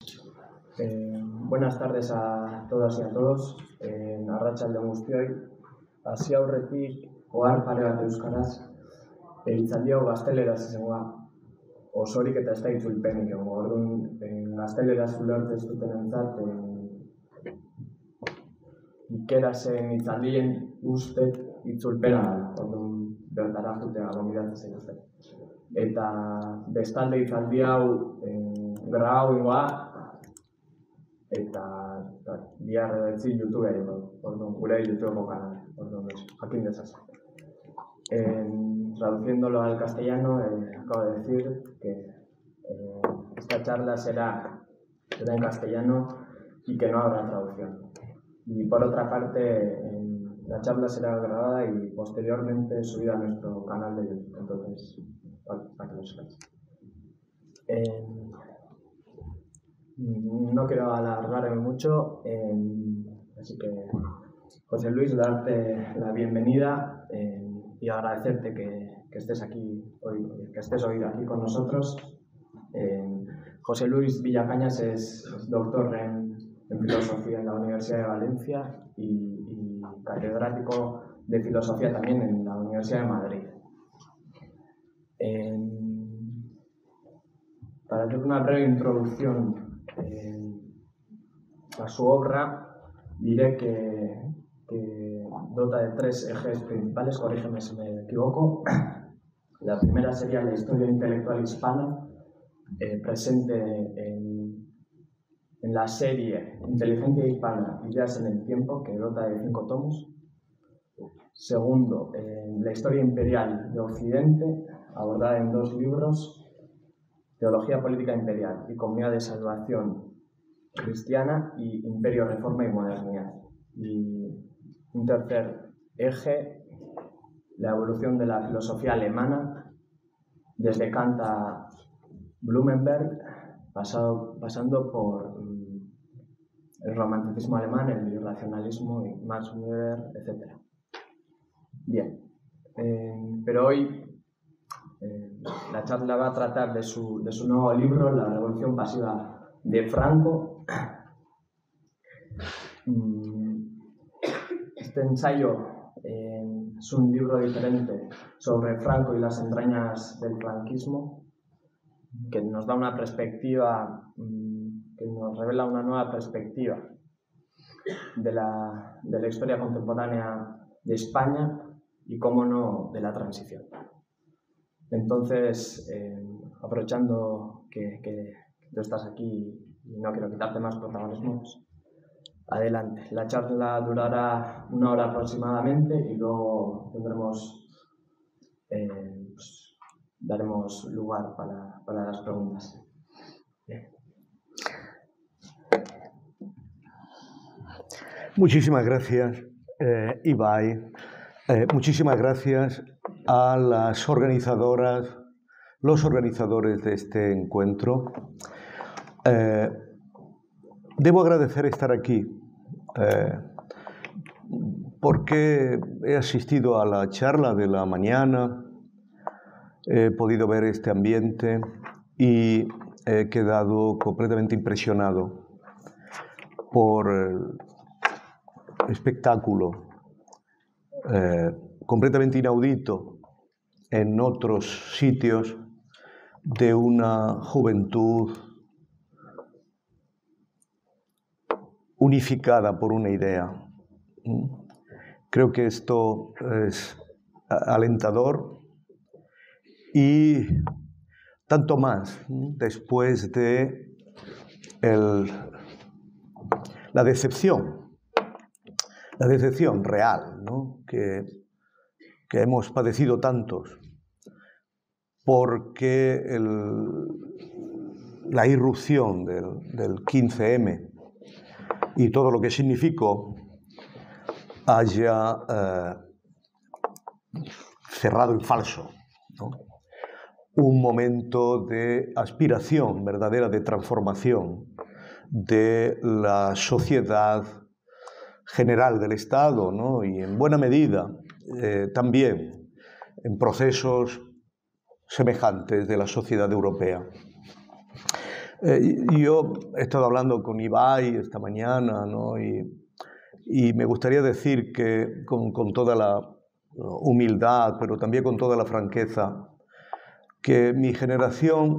Buenas tardes a todas y a todos. Arratsalde guztioi. Hasi aurretik ohar pare bat euskaraz. Hitzaldi hau gazteleraz izango da. Osorik eta ez da itzulpenik egongo. Orduan, gazteleraz ulertzen ez dutenentzat ikerasen hitzaldien uste itzulpena da. Orduan, bertara joatea gonbidatzen zaituzte. Eta bestalde hitzaldi hau grabatukoa eta bihar edo YouTube edo, gure YouTube kanal, jakin dezazuen. Traduciéndolo al castellano, acabo de decir que esta charla será en castellano y que no habrá traducción. Y por otra parte, la charla será grabada y posteriormente subida a nuestro canal de YouTube. Entonces, para que lo sepáis. No quiero alargarme mucho, así que, José Luis, darte la bienvenida y agradecerte que estés aquí hoy, que estés hoy aquí con nosotros. José Luis Villacañas es doctor en filosofía en la Universidad de Valencia y catedrático de filosofía también en la Universidad de Madrid. Para hacer una breve introducción a su obra, diré que dota de tres ejes principales, corrígeme si me equivoco. La primera sería la historia intelectual hispana, presente en la serie Inteligencia hispana, Ideas en el tiempo, que dota de 5 tomos. Segundo, la historia imperial de Occidente, abordada en 2 libros, Teología política imperial y Comunidad de Salvación cristiana y Imperio, Reforma y Modernidad. Y un tercer eje, la evolución de la filosofía alemana, desde Kant a Blumenberg, pasando por el romanticismo alemán, el irracionalismo y Max Weber, etc. Bien, pero hoy la charla va a tratar de su nuevo libro, La Revolución Pasiva de Franco. Este ensayo es un libro diferente sobre Franco y las entrañas del franquismo, que nos da una perspectiva, que nos revela una nueva perspectiva de la historia contemporánea de España y, cómo no, de la transición. Entonces, aprovechando que tú estás aquí y no quiero quitarte más protagonismo, pues, adelante. La charla durará 1 hora aproximadamente y luego daremos lugar para las preguntas. Bien. Muchísimas gracias, Ibai. Muchísimas gracias a las organizadoras, los organizadores de este encuentro. Debo agradecer estar aquí porque he asistido a la charla de la mañana, he podido ver este ambiente y he quedado completamente impresionado por el espectáculo completamente inaudito en otros sitios de una juventud unificada por una idea. Creo que esto es alentador y tanto más después de la decepción real, ¿no? que hemos padecido tantos, porque la irrupción del 15M y todo lo que significó haya cerrado en falso, ¿no? Un momento de aspiración verdadera, de transformación de la sociedad general del Estado, ¿no? Y en buena medida también en procesos semejantes de la sociedad europea. Yo he estado hablando con Ibai esta mañana, ¿no? Y me gustaría decir que con toda la humildad, pero también con toda la franqueza, que mi generación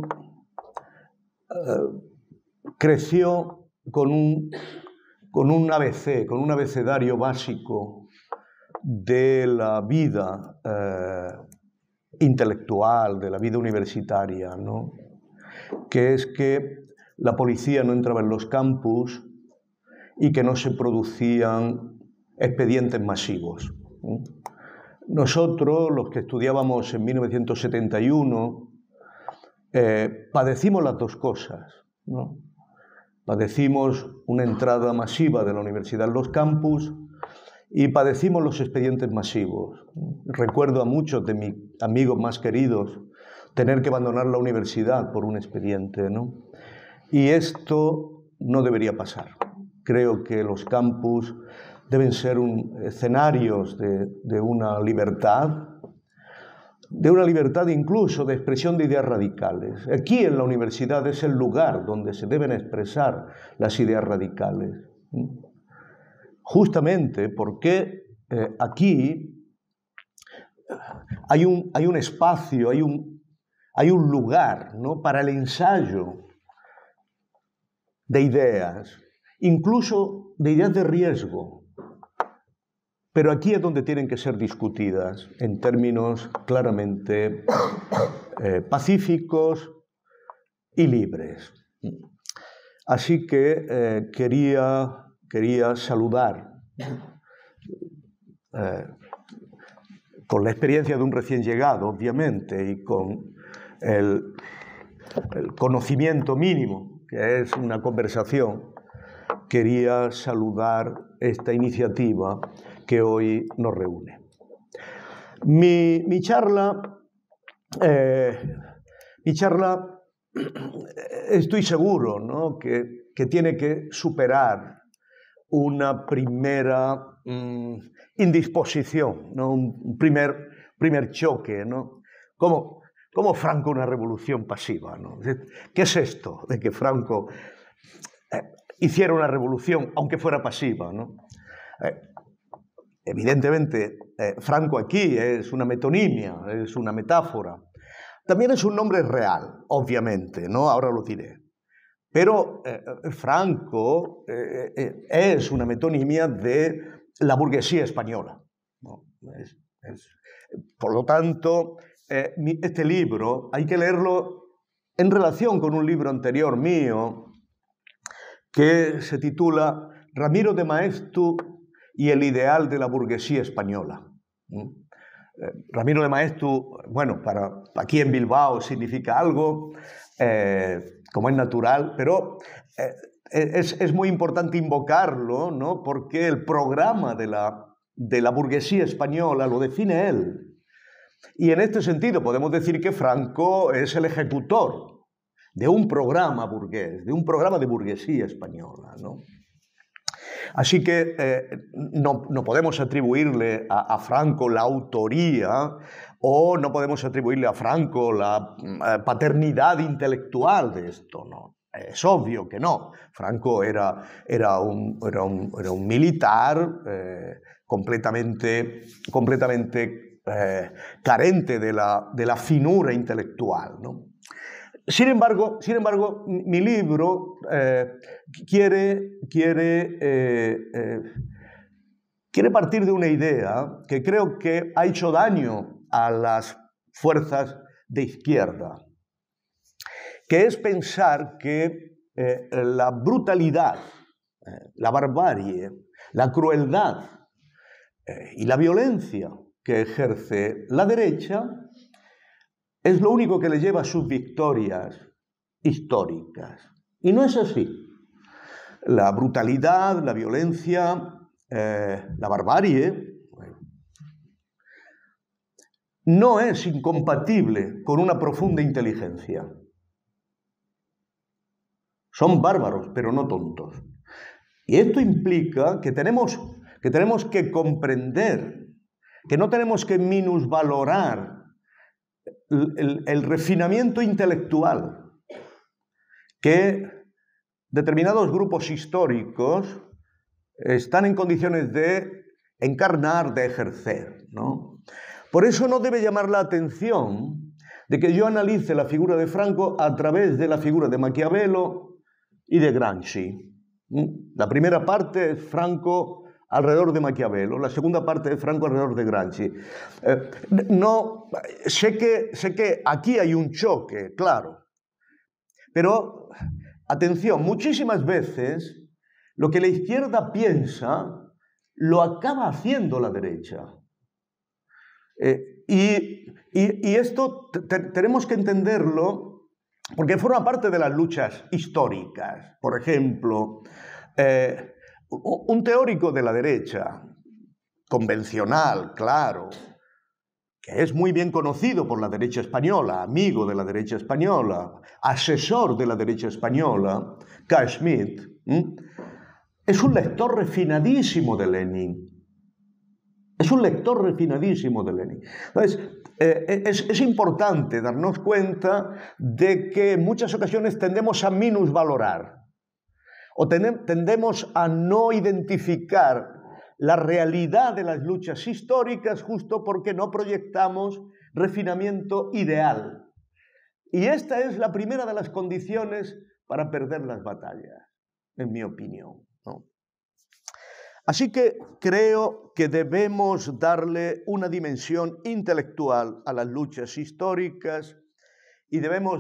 creció con un ABC, con un abecedario básico de la vida intelectual, de la vida universitaria, ¿no? Que es que la policía no entraba en los campus y que no se producían expedientes masivos. Nosotros, los que estudiábamos en 1971, padecimos las dos cosas, ¿no? Padecimos una entrada masiva de la universidad en los campus y padecimos los expedientes masivos. Recuerdo a muchos de mis amigos más queridos tener que abandonar la universidad por un expediente, ¿no? Y esto no debería pasar. Creo que los campus deben ser escenarios de una libertad incluso de expresión de ideas radicales. Aquí en la universidad es el lugar donde se deben expresar las ideas radicales. Justamente porque aquí hay un espacio, hay un lugar, ¿no?, para el ensayo de ideas, incluso de ideas de riesgo. Pero aquí es donde tienen que ser discutidas en términos claramente pacíficos y libres. Así que quería saludar con la experiencia de un recién llegado, obviamente, y con el conocimiento mínimo, que es una conversación, quería saludar esta iniciativa que hoy nos reúne. Mi charla, estoy seguro, ¿no?, que tiene que superar una primera indisposición, ¿no?, un primer choque, ¿no? ¿Cómo Franco una revolución pasiva, ¿no? ¿Qué es esto de que Franco hiciera una revolución, aunque fuera pasiva, ¿no? Evidentemente, Franco aquí es una metonimia, es una metáfora. También es un nombre real, obviamente, ¿no? Ahora lo diré. Pero Franco es una metonimia de la burguesía española, ¿no? Por lo tanto, este libro hay que leerlo en relación con un libro anterior mío que se titula Ramiro de Maeztu y el ideal de la burguesía española. Ramiro de Maeztu, bueno, para aquí en Bilbao significa algo, como es natural, pero es muy importante invocarlo, ¿no?, porque el programa de la burguesía española lo define él. Y en este sentido podemos decir que Franco es el ejecutor de un programa burgués, de un programa de burguesía española, ¿no? Así que no podemos atribuirle a Franco la autoría o no podemos atribuirle a Franco la paternidad intelectual de esto, ¿no? Es obvio que no. Franco era un militar completamente carente de la finura intelectual, ¿no? Sin embargo, mi libro quiere partir de una idea que creo que ha hecho daño a las fuerzas de izquierda, que es pensar que la brutalidad, la barbarie, la crueldad y la violencia que ejerce la derecha es lo único que le lleva a sus victorias históricas. Y no es así. La brutalidad, la violencia, la barbarie, no es incompatible con una profunda inteligencia. Son bárbaros, pero no tontos. Y esto implica que tenemos que comprender, que no tenemos que minusvalorar el refinamiento intelectual que determinados grupos históricos están en condiciones de encarnar, de ejercer, ¿no? Por eso no debe llamar la atención de que yo analice la figura de Franco a través de la figura de Maquiavelo y de Gramsci. La primera parte es Franco alrededor de Maquiavelo, la segunda parte es Franco alrededor de Gramsci. No, sé que aquí hay un choque, claro, pero atención, muchísimas veces lo que la izquierda piensa lo acaba haciendo la derecha. Y esto tenemos que entenderlo porque forma parte de las luchas históricas. Por ejemplo, un teórico de la derecha, convencional, claro, que es muy bien conocido por la derecha española, amigo de la derecha española, asesor de la derecha española, Carl Schmitt, es un lector refinadísimo de Lenin. Es un lector refinadísimo de Lenin. Entonces, es importante darnos cuenta de que en muchas ocasiones tendemos a minusvalorar o tendemos a no identificar la realidad de las luchas históricas justo porque no proyectamos refinamiento ideal. Y esta es la primera de las condiciones para perder las batallas, en mi opinión, ¿no? Así que creo que debemos darle una dimensión intelectual a las luchas históricas y debemos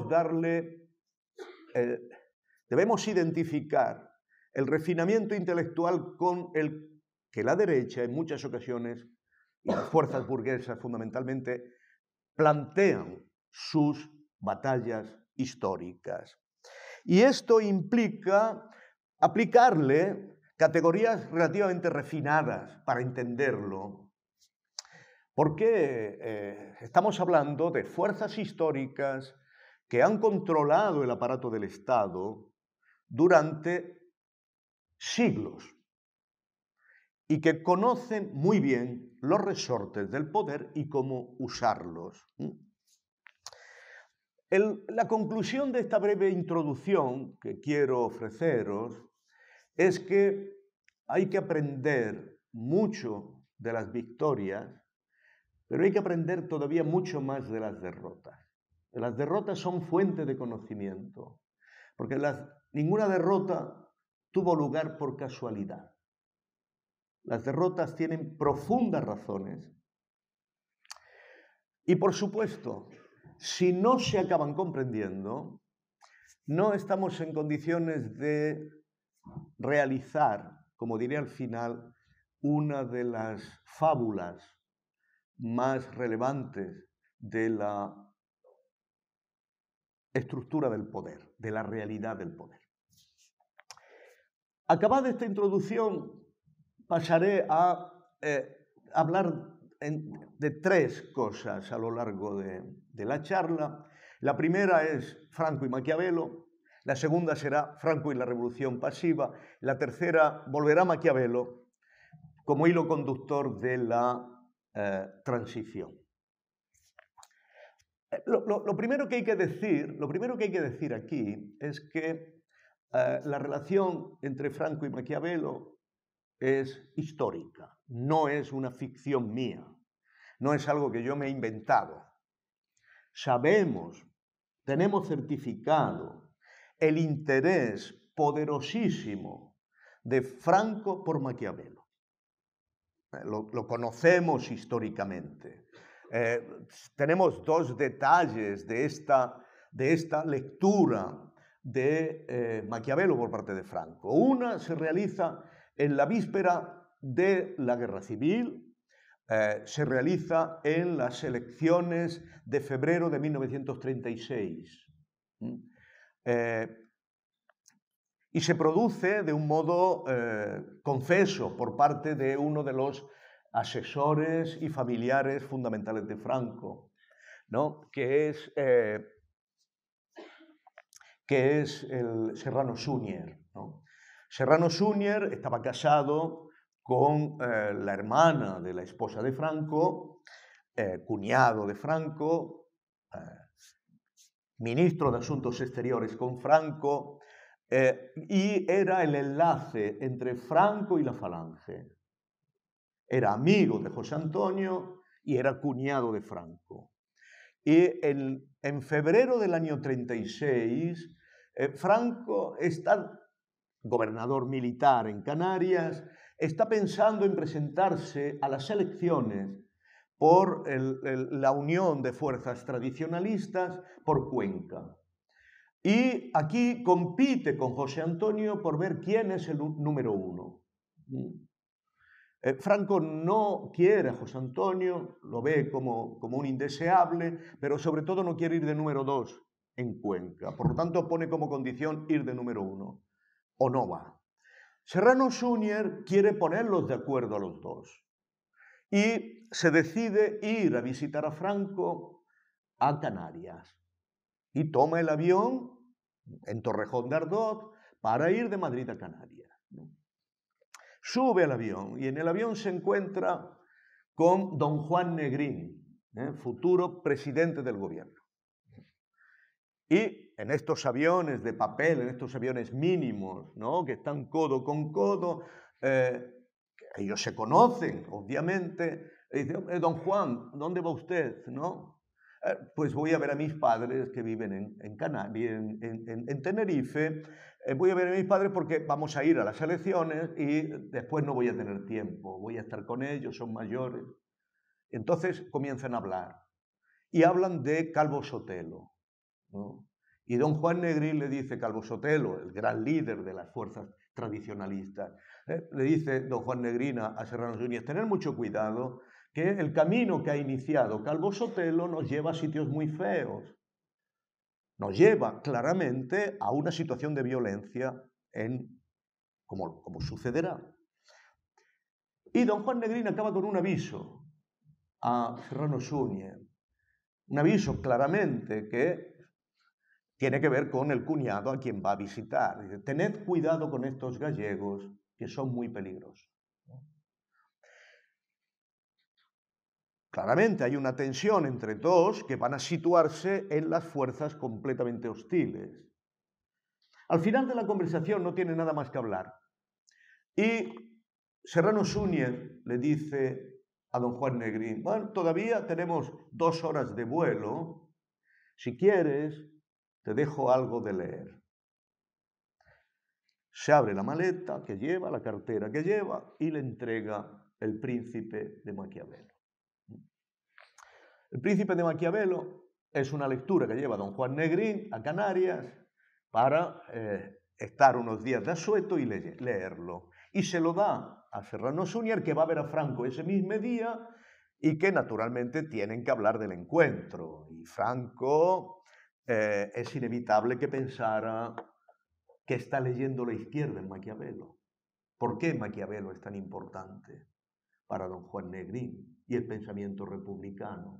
identificar el refinamiento intelectual con el que la derecha en muchas ocasiones y las fuerzas burguesas fundamentalmente plantean sus batallas históricas. Y esto implica aplicarle categorías relativamente refinadas para entenderlo, porque estamos hablando de fuerzas históricas que han controlado el aparato del Estado durante siglos y que conocen muy bien los resortes del poder y cómo usarlos. La conclusión de esta breve introducción que quiero ofreceros es que hay que aprender mucho de las victorias, pero hay que aprender todavía mucho más de las derrotas. Las derrotas son fuente de conocimiento, porque ninguna derrota tuvo lugar por casualidad. Las derrotas tienen profundas razones. Y por supuesto, si no se acaban comprendiendo, no estamos en condiciones de realizar, como diré al final, una de las fábulas más relevantes de la estructura del poder, de la realidad del poder. Acabada esta introducción, pasaré a hablar de tres cosas a lo largo de la charla. La primera es Franco y Maquiavelo, la segunda será Franco y la Revolución Pasiva, la tercera volverá a Maquiavelo como hilo conductor de la transición. Lo primero que hay que decir aquí es que la relación entre Franco y Maquiavelo es histórica, no es una ficción mía, no es algo que yo me he inventado. Sabemos, tenemos certificado el interés poderosísimo de Franco por Maquiavelo. Lo conocemos históricamente. Tenemos dos detalles de esta lectura de Maquiavelo por parte de Franco. Una se realiza en la víspera de la Guerra Civil, se realiza en las elecciones de febrero de 1936. Y se produce de un modo confeso por parte de uno de los asesores y familiares fundamentales de Franco, ¿no? que es el Serrano Suñer, ¿no? Serrano Suñer estaba casado con la hermana de la esposa de Franco, cuñado de Franco, ministro de Asuntos Exteriores con Franco, y era el enlace entre Franco y la Falange. Era amigo de José Antonio y era cuñado de Franco. Y en febrero del año 36, Franco está, gobernador militar en Canarias, está pensando en presentarse a las elecciones por la unión de fuerzas tradicionalistas por Cuenca. Y aquí compite con José Antonio por ver quién es el número uno. Franco no quiere a José Antonio, lo ve como un indeseable, pero sobre todo no quiere ir de número 2 en Cuenca. Por lo tanto, pone como condición ir de número 1, o no va. Serrano Suñer quiere ponerlos de acuerdo a los dos y se decide ir a visitar a Franco a Canarias y toma el avión en Torrejón de Ardoz para ir de Madrid a Canarias. Sube al avión y en el avión se encuentra con don Juan Negrín, futuro presidente del gobierno. Y en estos aviones de papel, en estos aviones mínimos, ¿no?, que están codo con codo, ellos se conocen, obviamente. Y dice, don Juan, ¿dónde va usted? ¿No? Pues voy a ver a mis padres que viven en Canarias, en Tenerife. Voy a ver a mis padres porque vamos a ir a las elecciones y después no voy a tener tiempo. Voy a estar con ellos, son mayores. Entonces comienzan a hablar. Y hablan de Calvo Sotelo, ¿no? Y don Juan Negrín le dice, Calvo Sotelo, el gran líder de las fuerzas tradicionalistas, le dice don Juan Negrín a Serrano Suñer, tener mucho cuidado, que el camino que ha iniciado Calvo Sotelo nos lleva a sitios muy feos. Nos lleva claramente a una situación de violencia como sucederá. Y don Juan Negrín acaba con un aviso a Serrano Suñer. Un aviso claramente que tiene que ver con el cuñado a quien va a visitar. Dice, tened cuidado con estos gallegos que son muy peligrosos. Claramente hay una tensión entre dos que van a situarse en las fuerzas completamente hostiles. Al final de la conversación no tiene nada más que hablar. Y Serrano Suñer le dice a don Juan Negrín, bueno, todavía tenemos 2 horas de vuelo. Si quieres, te dejo algo de leer. Se abre la maleta que lleva, la cartera que lleva, y le entrega El Príncipe de Maquiavelo. El Príncipe de Maquiavelo es una lectura que lleva don Juan Negrín a Canarias para estar unos días de asueto y leerlo. Y se lo da a Serrano Suñer, que va a ver a Franco ese mismo día y que naturalmente tienen que hablar del encuentro. Y Franco es inevitable que pensara que está leyendo la izquierda en Maquiavelo. ¿Por qué Maquiavelo es tan importante para don Juan Negrín y el pensamiento republicano?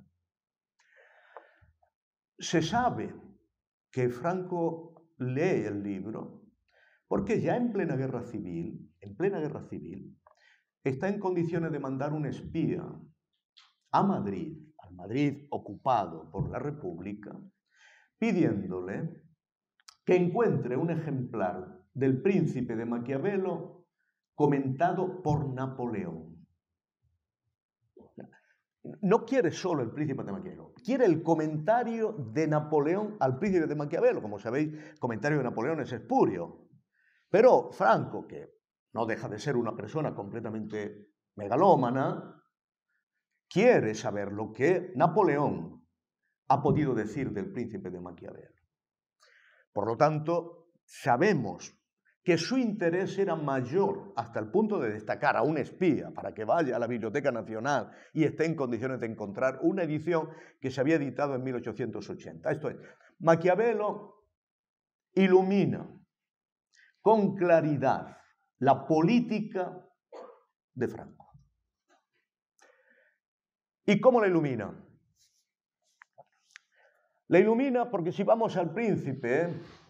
Se sabe que Franco lee el libro porque ya en plena guerra civil, está en condiciones de mandar un espía a Madrid, al Madrid ocupado por la República, pidiéndole que encuentre un ejemplar del Príncipe de Maquiavelo comentado por Napoleón. No quiere solo el Príncipe de Maquiavelo, quiere el comentario de Napoleón al Príncipe de Maquiavelo. Como sabéis, el comentario de Napoleón es espurio. Pero Franco, que no deja de ser una persona completamente megalómana, quiere saber lo que Napoleón ha podido decir del Príncipe de Maquiavelo. Por lo tanto, sabemos que su interés era mayor hasta el punto de destacar a un espía para que vaya a la Biblioteca Nacional y esté en condiciones de encontrar una edición que se había editado en 1880. Esto es, Maquiavelo ilumina con claridad la política de Franco. ¿Y cómo la ilumina? La ilumina porque si vamos al Príncipe,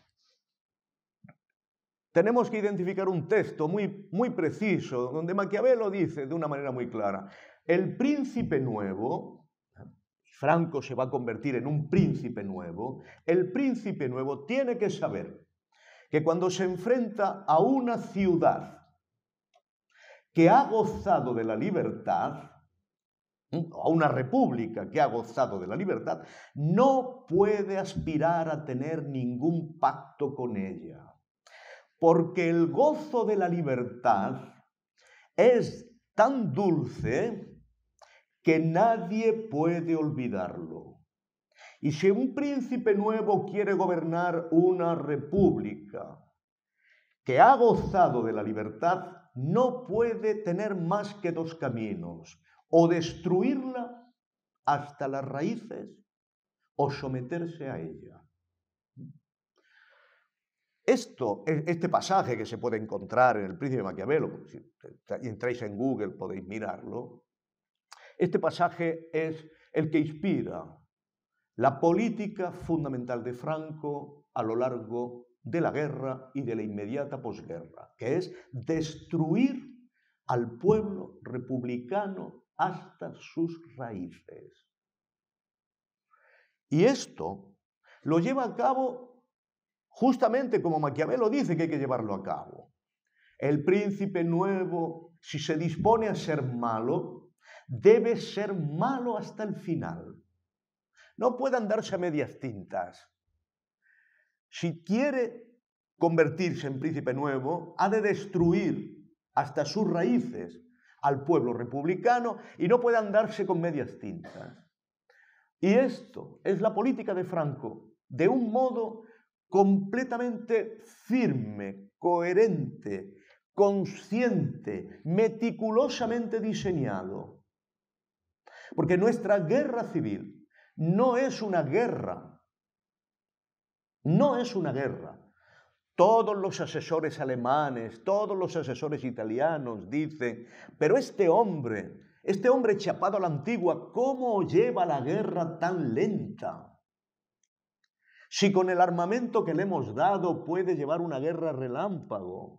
tenemos que identificar un texto muy preciso, donde Maquiavelo dice de una manera muy clara, el príncipe nuevo, Franco se va a convertir en un príncipe nuevo, el príncipe nuevo tiene que saber que cuando se enfrenta a una ciudad que ha gozado de la libertad, a una república que ha gozado de la libertad, no puede aspirar a tener ningún pacto con ella. Porque el gozo de la libertad es tan dulce que nadie puede olvidarlo. Y si un príncipe nuevo quiere gobernar una república que ha gozado de la libertad, no puede tener más que dos caminos: o destruirla hasta las raíces o someterse a ella. Este pasaje que se puede encontrar en El Príncipe de Maquiavelo, si entráis en Google podéis mirarlo, este pasaje es el que inspira la política fundamental de Franco a lo largo de la guerra y de la inmediata posguerra, que es destruir al pueblo republicano hasta sus raíces. Y esto lo lleva a cabo justamente como Maquiavelo dice que hay que llevarlo a cabo. El príncipe nuevo, si se dispone a ser malo, debe ser malo hasta el final. No puede andarse a medias tintas. Si quiere convertirse en príncipe nuevo, ha de destruir hasta sus raíces al pueblo republicano y no puede andarse con medias tintas. Y esto es la política de Franco, de un modo completamente firme, coherente, consciente, meticulosamente diseñado. Porque nuestra guerra civil no es una guerra. No es una guerra. Todos los asesores alemanes, todos los asesores italianos dicen, pero este hombre chapado a la antigua, ¿cómo lleva la guerra tan lenta? Si con el armamento que le hemos dado puede llevar una guerra relámpago.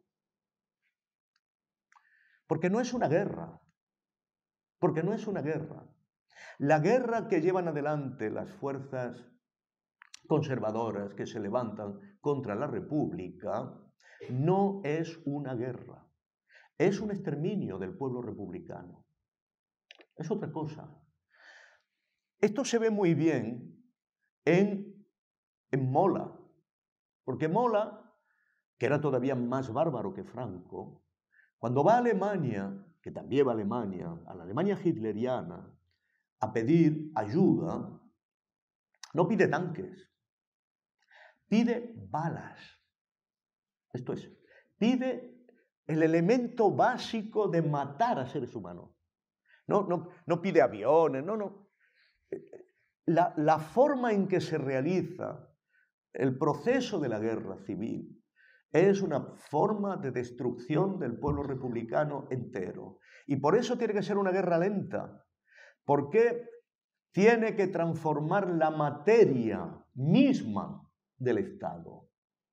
Porque no es una guerra. Porque no es una guerra. La guerra que llevan adelante las fuerzas conservadoras que se levantan contra la República no es una guerra. Es un exterminio del pueblo republicano. Es otra cosa. Esto se ve muy bien en Mola, porque Mola, que era todavía más bárbaro que Franco, cuando va a Alemania, que también va a Alemania, a la Alemania hitleriana, a pedir ayuda, no pide tanques, pide balas. Esto es, pide el elemento básico de matar a seres humanos. No pide aviones, no. La forma en que se realiza el proceso de la guerra civil es una forma de destrucción del pueblo republicano entero. Y por eso tiene que ser una guerra lenta, porque tiene que transformar la materia misma del Estado.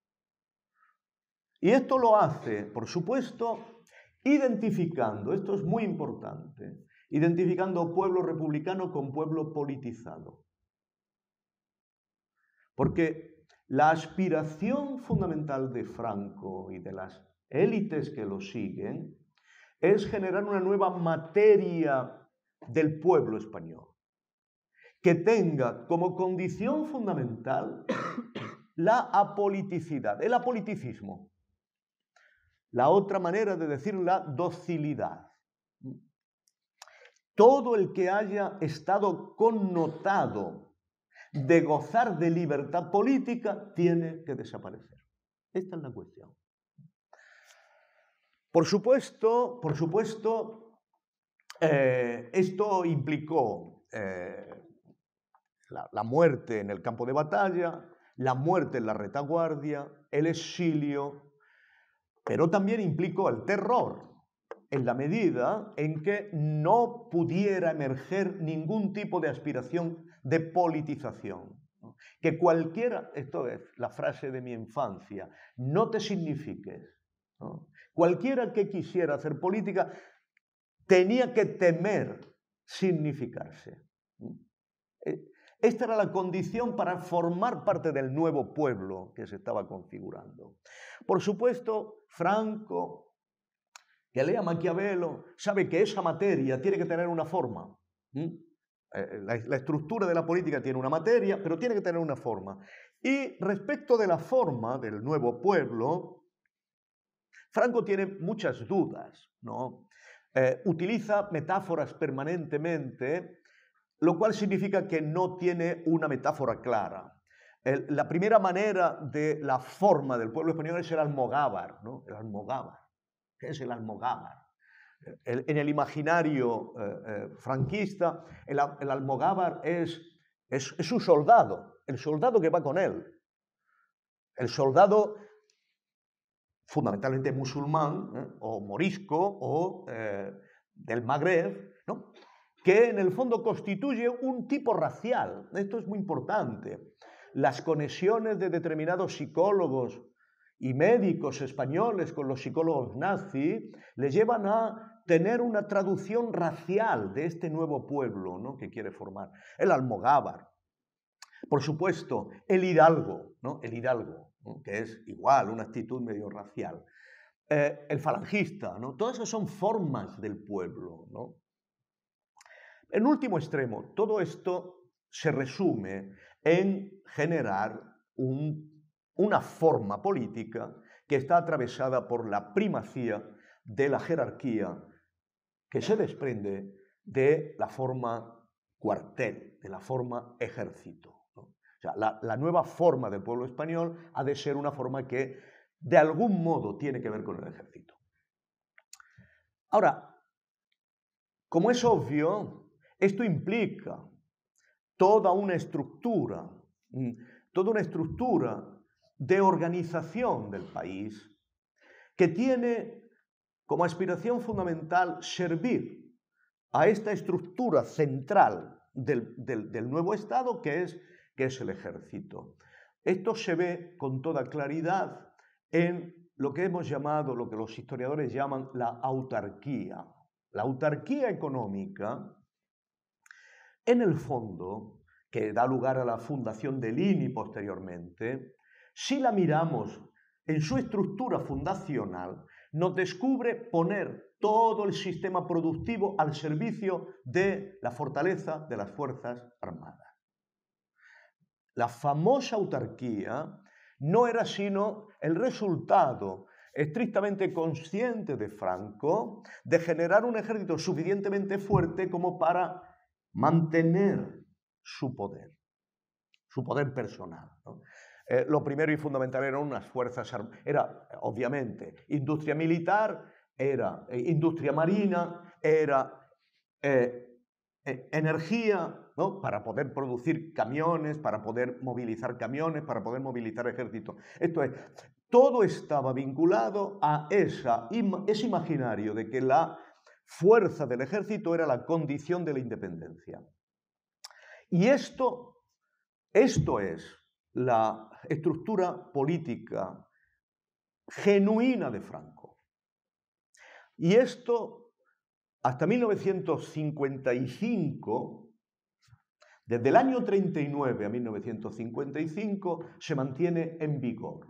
Y esto lo hace, por supuesto, identificando, esto es muy importante, identificando pueblo republicano con pueblo politizado. Porque la aspiración fundamental de Franco y de las élites que lo siguen es generar una nueva materia del pueblo español, que tenga como condición fundamental la apoliticidad, el apoliticismo. La otra manera de decir la docilidad. Todo el que haya estado connotado de gozar de libertad política tiene que desaparecer. Esta es la cuestión. Por supuesto, esto implicó la muerte en el campo de batalla, la muerte en la retaguardia, el exilio, pero también implicó el terror, en la medida en que no pudiera emerger ningún tipo de aspiración de politización. Que cualquiera, esto es la frase de mi infancia, no te signifiques. ¿No? Cualquiera que quisiera hacer política tenía que temer significarse. Esta era la condición para formar parte del nuevo pueblo que se estaba configurando. Por supuesto, Franco, que lea Maquiavelo, sabe que esa materia tiene que tener una forma. La estructura de la política tiene una materia, pero tiene que tener una forma. Y respecto de la forma del nuevo pueblo, Franco tiene muchas dudas, ¿no? Utiliza metáforas permanentemente, lo cual significa que no tiene una metáfora clara. La primera manera de la forma del pueblo español es el almogávar, ¿no? El almogávar. ¿Qué es el almogávar? En el imaginario franquista, el almogávar es un soldado, el soldado que va con él. El soldado fundamentalmente musulmán, o morisco, o del Magreb, ¿no? Que en el fondo constituye un tipo racial. Esto es muy importante. Las conexiones de determinados psicólogos y médicos españoles con los psicólogos nazis les llevan a tener una traducción racial de este nuevo pueblo, ¿no? Que quiere formar. El almogávar. Por supuesto, el hidalgo, ¿no? El hidalgo, ¿no? Que es igual, una actitud medio racial. El falangista, ¿no? Todas esas son formas del pueblo, ¿no? En último extremo, todo esto se resume en generar una forma política que está atravesada por la primacía de la jerarquía que se desprende de la forma cuartel, de la forma ejército, ¿no? O sea, la nueva forma del pueblo español ha de ser una forma que de algún modo tiene que ver con el ejército. Ahora, como es obvio, esto implica toda una estructura de organización del país que tiene como aspiración fundamental servir a esta estructura central del nuevo Estado que es el ejército. Esto se ve con toda claridad en lo que hemos llamado, lo que los historiadores llaman la autarquía. La autarquía económica, en el fondo, que da lugar a la fundación del INI posteriormente, si la miramos en su estructura fundacional, nos descubre poner todo el sistema productivo al servicio de la fortaleza de las Fuerzas Armadas. La famosa autarquía no era sino el resultado estrictamente consciente de Franco de generar un ejército suficientemente fuerte como para mantener su poder personal, ¿no? Lo primero y fundamental eran unas fuerzas armadas, era obviamente industria militar, era industria marina, era energía, ¿no? Para poder producir camiones, para poder movilizar camiones, para poder movilizar ejércitos. Esto es, todo estaba vinculado a ese imaginario de que la fuerza del ejército era la condición de la independencia. Y esto es la estructura política genuina de Franco. Y esto, hasta 1955, desde el año 39 a 1955, se mantiene en vigor.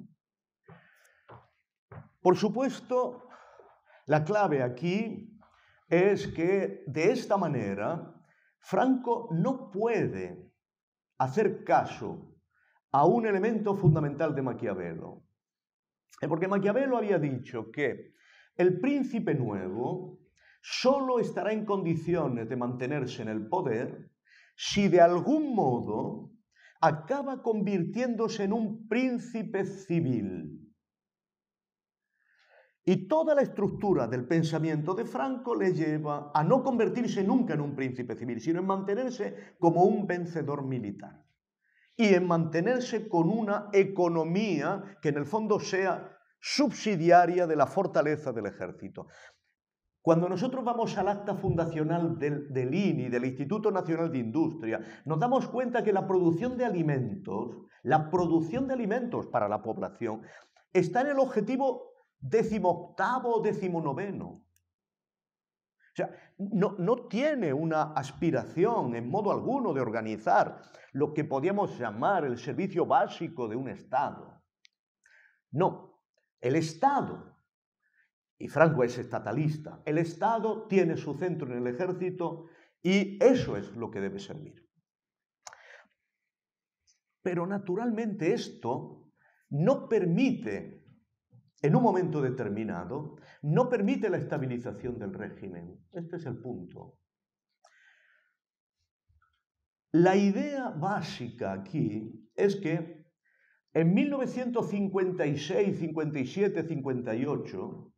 Por supuesto, la clave aquí es que de esta manera Franco no puede hacer caso a un elemento fundamental de Maquiavelo. Porque Maquiavelo había dicho que el príncipe nuevo solo estará en condiciones de mantenerse en el poder si de algún modo acaba convirtiéndose en un príncipe civil. Y toda la estructura del pensamiento de Franco le lleva a no convertirse nunca en un príncipe civil, sino en mantenerse como un vencedor militar. Y en mantenerse con una economía que en el fondo sea subsidiaria de la fortaleza del ejército. Cuando nosotros vamos al acta fundacional del INI, del Instituto Nacional de Industria, nos damos cuenta que la producción de alimentos para la población está en el objetivo 18º o 19º. O sea, no tiene una aspiración en modo alguno de organizar lo que podríamos llamar el servicio básico de un Estado. No, el Estado, y Franco es estatalista, el Estado tiene su centro en el ejército y eso es lo que debe servir. Pero naturalmente esto no permite, en un momento determinado, no permite la estabilización del régimen. Este es el punto. La idea básica aquí es que en 1956, 57, 58,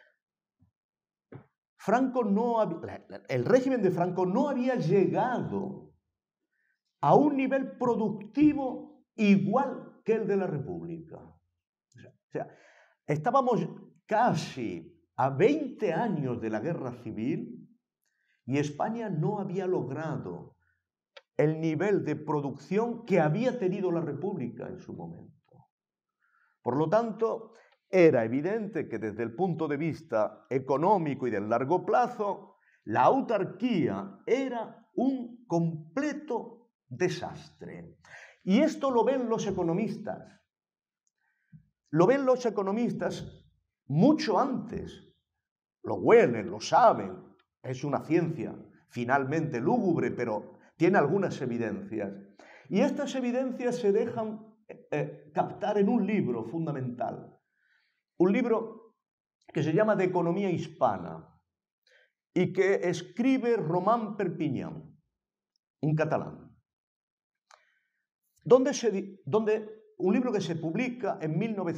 el régimen de Franco no había llegado a un nivel productivo igual que el de la República. O sea, estábamos casi a 20 años de la guerra civil y España no había logrado el nivel de producción que había tenido la República en su momento. Por lo tanto, era evidente que desde el punto de vista económico y del largo plazo, la autarquía era un completo desastre. Y esto lo ven los economistas. Lo ven los economistas mucho antes. Lo huelen, lo saben. Es una ciencia finalmente lúgubre, pero tiene algunas evidencias. Y estas evidencias se dejan captar en un libro fundamental. Un libro que se llama De Economía Hispana y que escribe Román Perpinyán, un catalán. Un libro que se publica en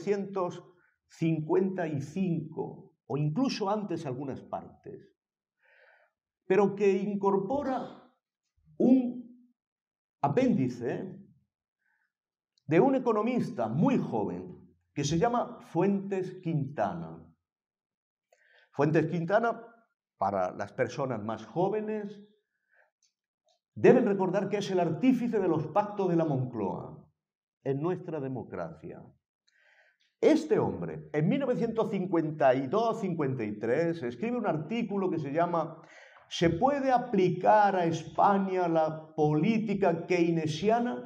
1955 o incluso antes algunas partes, pero que incorpora un apéndice de un economista muy joven que se llama Fuentes Quintana. Fuentes Quintana, para las personas más jóvenes, deben recordar que es el artífice de los pactos de la Moncloa en nuestra democracia. Este hombre, en 1952-53, escribe un artículo que se llama ¿Se puede aplicar a España la política keynesiana?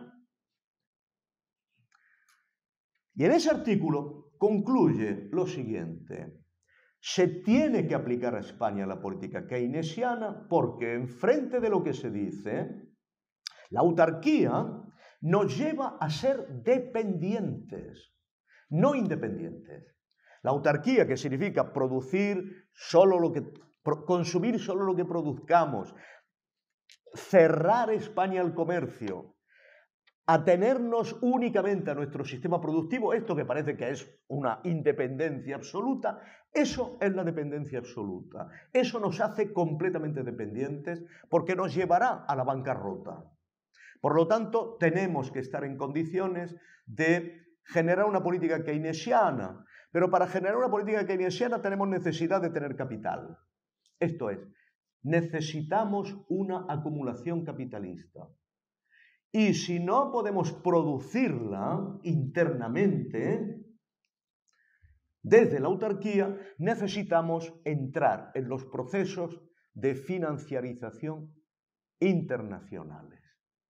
Y en ese artículo concluye lo siguiente: se tiene que aplicar a España la política keynesiana porque, enfrente de lo que se dice, la autarquía nos lleva a ser dependientes, no independientes. La autarquía, que significa consumir solo lo que produzcamos, cerrar España al comercio, atenernos únicamente a nuestro sistema productivo, esto que parece que es una independencia absoluta, eso es la dependencia absoluta. Eso nos hace completamente dependientes porque nos llevará a la bancarrota. Por lo tanto, tenemos que estar en condiciones de generar una política keynesiana, pero para generar una política keynesiana tenemos necesidad de tener capital. Esto es, necesitamos una acumulación capitalista. Y si no podemos producirla internamente, desde la autarquía, necesitamos entrar en los procesos de financiarización internacionales.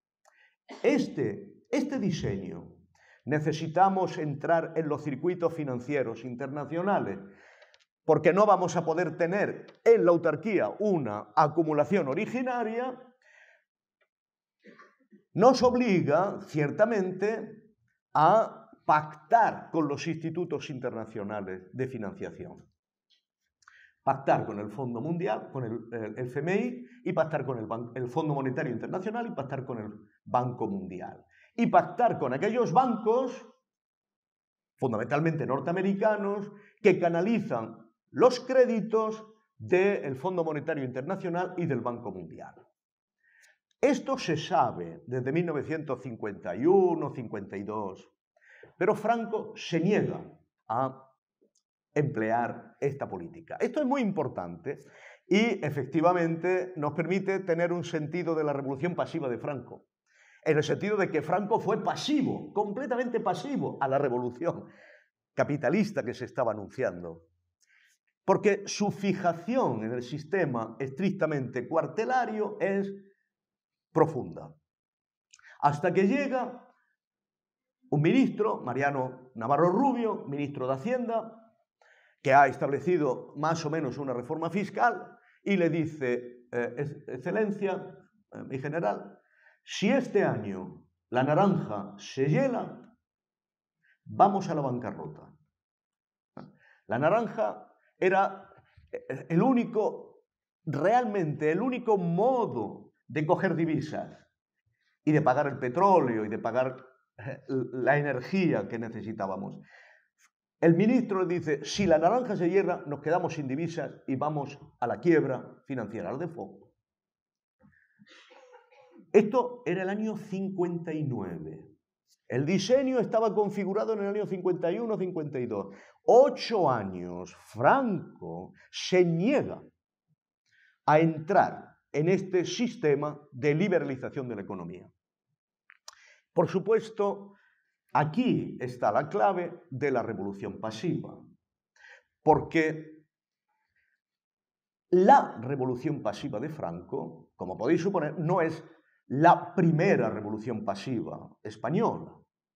Este diseño, necesitamos entrar en los circuitos financieros internacionales, porque no vamos a poder tener en la autarquía una acumulación originaria, nos obliga, ciertamente, a pactar con los institutos internacionales de financiación. Pactar con el Fondo Mundial, con el FMI, y pactar con el Fondo Monetario Internacional, y pactar con el Banco Mundial. Y pactar con aquellos bancos, fundamentalmente norteamericanos, que canalizan los créditos del Fondo Monetario Internacional y del Banco Mundial. Esto se sabe desde 1951-52, pero Franco se niega a emplear esta política. Esto es muy importante y efectivamente nos permite tener un sentido de la revolución pasiva de Franco, en el sentido de que Franco fue pasivo, completamente pasivo a la revolución capitalista que se estaba anunciando. porque su fijación en el sistema estrictamente cuartelario es profunda. Hasta que llega un ministro, Mariano Navarro Rubio, ministro de Hacienda, que ha establecido más o menos una reforma fiscal y le dice, Excelencia, mi general, si este año la naranja se hiela, vamos a la bancarrota. La naranja era realmente el único modo de coger divisas y de pagar el petróleo y de pagar la energía que necesitábamos. El ministro le dice, si la naranja se hiela, nos quedamos sin divisas y vamos a la quiebra financiera, al default. Esto era el año 59. El diseño estaba configurado en el año 51-52. 8 años, Franco se niega a entrar en este sistema de liberalización de la economía. Por supuesto, aquí está la clave de la revolución pasiva, porque la revolución pasiva de Franco, como podéis suponer, no es la primera revolución pasiva española.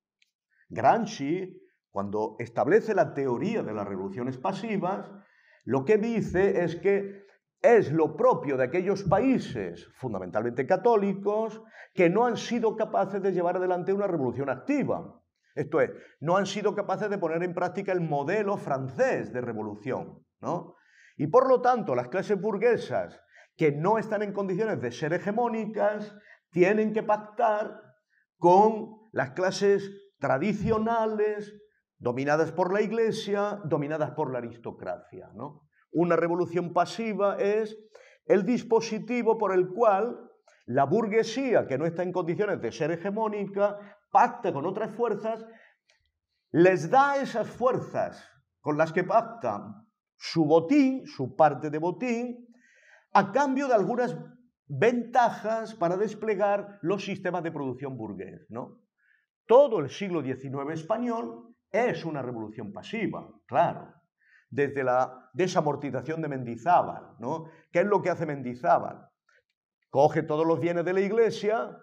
Gramsci, cuando establece la teoría de las revoluciones pasivas, lo que dice es que es lo propio de aquellos países, fundamentalmente católicos, que no han sido capaces de llevar adelante una revolución activa. Esto es, no han sido capaces de poner en práctica el modelo francés de revolución, ¿no? Y por lo tanto, las clases burguesas que no están en condiciones de ser hegemónicas tienen que pactar con las clases tradicionales, dominadas por la Iglesia, dominadas por la aristocracia, ¿no? Una revolución pasiva es el dispositivo por el cual la burguesía, que no está en condiciones de ser hegemónica, pacta con otras fuerzas, les da a esas fuerzas con las que pacta su botín, su parte de botín, a cambio de algunas ventajas para desplegar los sistemas de producción burgués, ¿no? Todo el siglo XIX español es una revolución pasiva, claro. Desde la desamortización de Mendizábal, ¿no? ¿Qué es lo que hace Mendizábal? Coge todos los bienes de la Iglesia,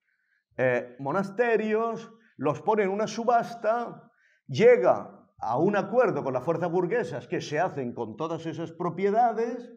monasterios, los pone en una subasta, llega a un acuerdo con las fuerzas burguesas que se hacen con todas esas propiedades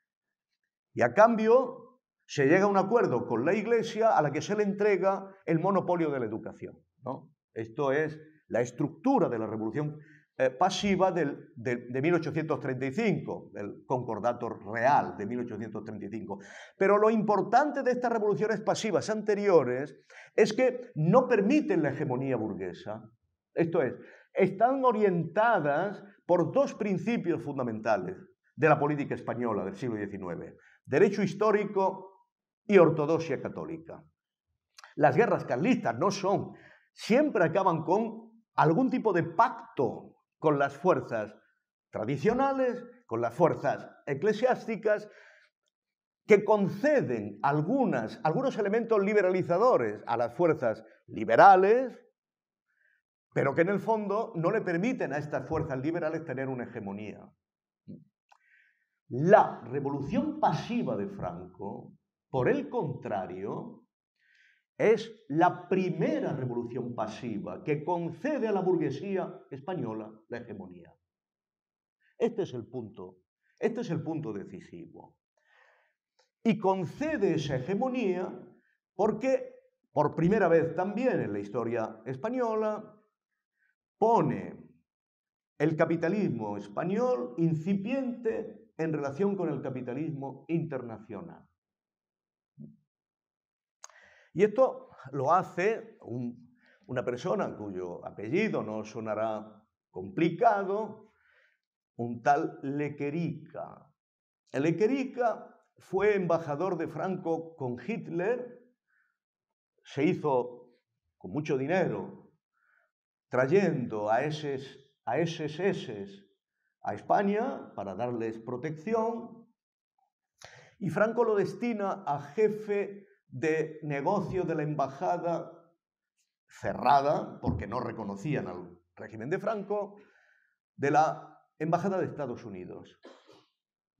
y a cambio se llega a un acuerdo con la Iglesia a la que se le entrega el monopolio de la educación, ¿no? Esto es la estructura de la revolución pasiva de 1835, el Concordato Real de 1835. Pero lo importante de estas revoluciones pasivas anteriores es que no permiten la hegemonía burguesa. Esto es, están orientadas por dos principios fundamentales de la política española del siglo XIX: derecho histórico y ortodoxia católica. Las guerras carlistas siempre acaban con algún tipo de pacto con las fuerzas tradicionales, con las fuerzas eclesiásticas, que conceden algunos elementos liberalizadores a las fuerzas liberales, pero que en el fondo no le permiten a estas fuerzas liberales tener una hegemonía. La revolución pasiva de Franco, por el contrario, es la primera revolución pasiva que concede a la burguesía española la hegemonía. Este es el punto decisivo. Y concede esa hegemonía porque, por primera vez también en la historia española, pone el capitalismo español incipiente en relación con el capitalismo internacional. Y esto lo hace una persona cuyo apellido no sonará complicado, un tal Lequerica. Lequerica fue embajador de Franco con Hitler, se hizo con mucho dinero trayendo a SS a España para darles protección, y Franco lo destina a jefe de negocio de la embajada cerrada, porque no reconocían al régimen de Franco, de la embajada de Estados Unidos.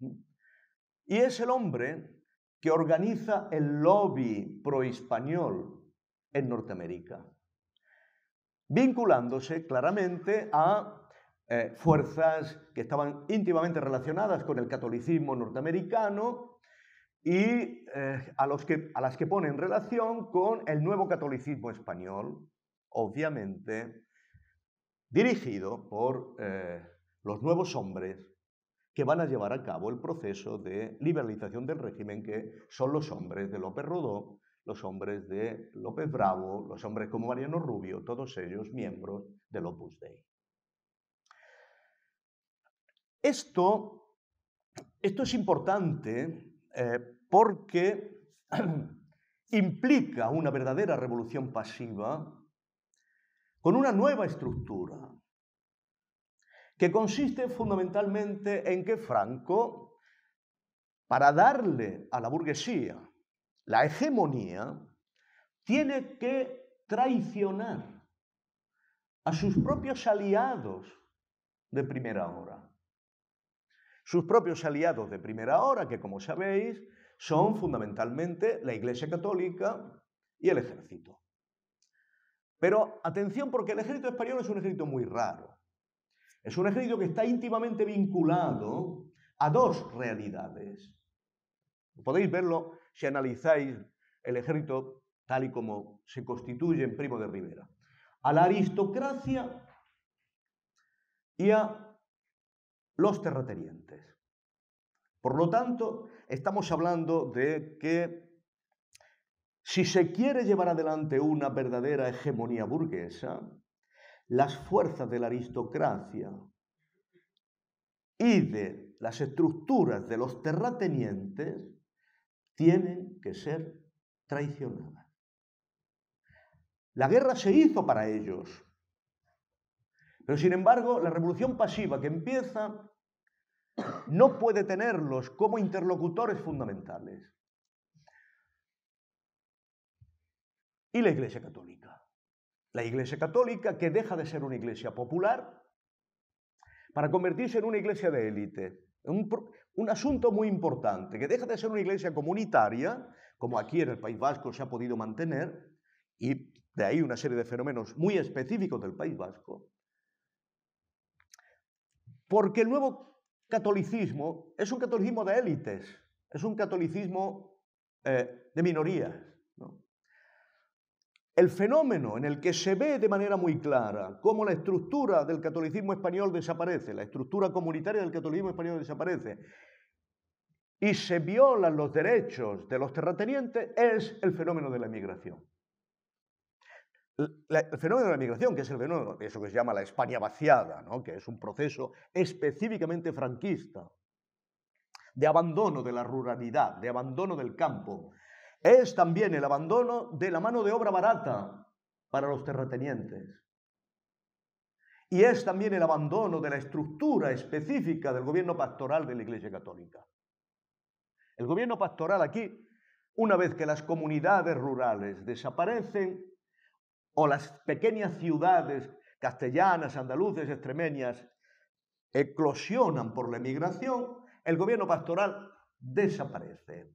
Y es el hombre que organiza el lobby pro-español en Norteamérica, vinculándose claramente a fuerzas que estaban íntimamente relacionadas con el catolicismo norteamericano y a las que pone en relación con el nuevo catolicismo español, obviamente dirigido por los nuevos hombres que van a llevar a cabo el proceso de liberalización del régimen, que son los hombres de López Rodó, los hombres de López Bravo, los hombres como Mariano Rubio, todos ellos miembros del Opus Dei. Esto es importante porque implica una verdadera revolución pasiva con una nueva estructura que consiste fundamentalmente en que Franco, para darle a la burguesía la hegemonía, tiene que traicionar a sus propios aliados de primera hora. Sus propios aliados de primera hora, que como sabéis, son fundamentalmente la Iglesia Católica y el ejército. Pero atención, porque el ejército español es un ejército muy raro. Es un ejército que está íntimamente vinculado a dos realidades. Podéis verlo si analizáis el ejército tal y como se constituye en Primo de Rivera. A la aristocracia y a los terratenientes. Por lo tanto, estamos hablando de que si se quiere llevar adelante una verdadera hegemonía burguesa, las fuerzas de la aristocracia y de las estructuras de los terratenientes tienen que ser traicionadas. La guerra se hizo para ellos, pero sin embargo la revolución pasiva que empieza no puede tenerlos como interlocutores fundamentales. Y la Iglesia Católica. La Iglesia Católica, que deja de ser una iglesia popular para convertirse en una iglesia de élite. Un asunto muy importante, que deja de ser una iglesia comunitaria, como aquí en el País Vasco se ha podido mantener, y de ahí una serie de fenómenos muy específicos del País Vasco, porque el nuevo catolicismo es un catolicismo de élites, es un catolicismo de minorías, ¿no? El fenómeno en el que se ve de manera muy clara cómo la estructura del catolicismo español desaparece, la estructura comunitaria del catolicismo español desaparece y se violan los derechos de los terratenientes, es el fenómeno de la emigración. El fenómeno de la migración, que es el fenómeno de eso que se llama la España vaciada, ¿no? Que es un proceso específicamente franquista, de abandono de la ruralidad, de abandono del campo. Es también el abandono de la mano de obra barata para los terratenientes. Y es también el abandono de la estructura específica del gobierno pastoral de la Iglesia Católica. El gobierno pastoral aquí, una vez que las comunidades rurales desaparecen, o las pequeñas ciudades castellanas, andaluces, extremeñas, eclosionan por la emigración, el gobierno pastoral desaparece.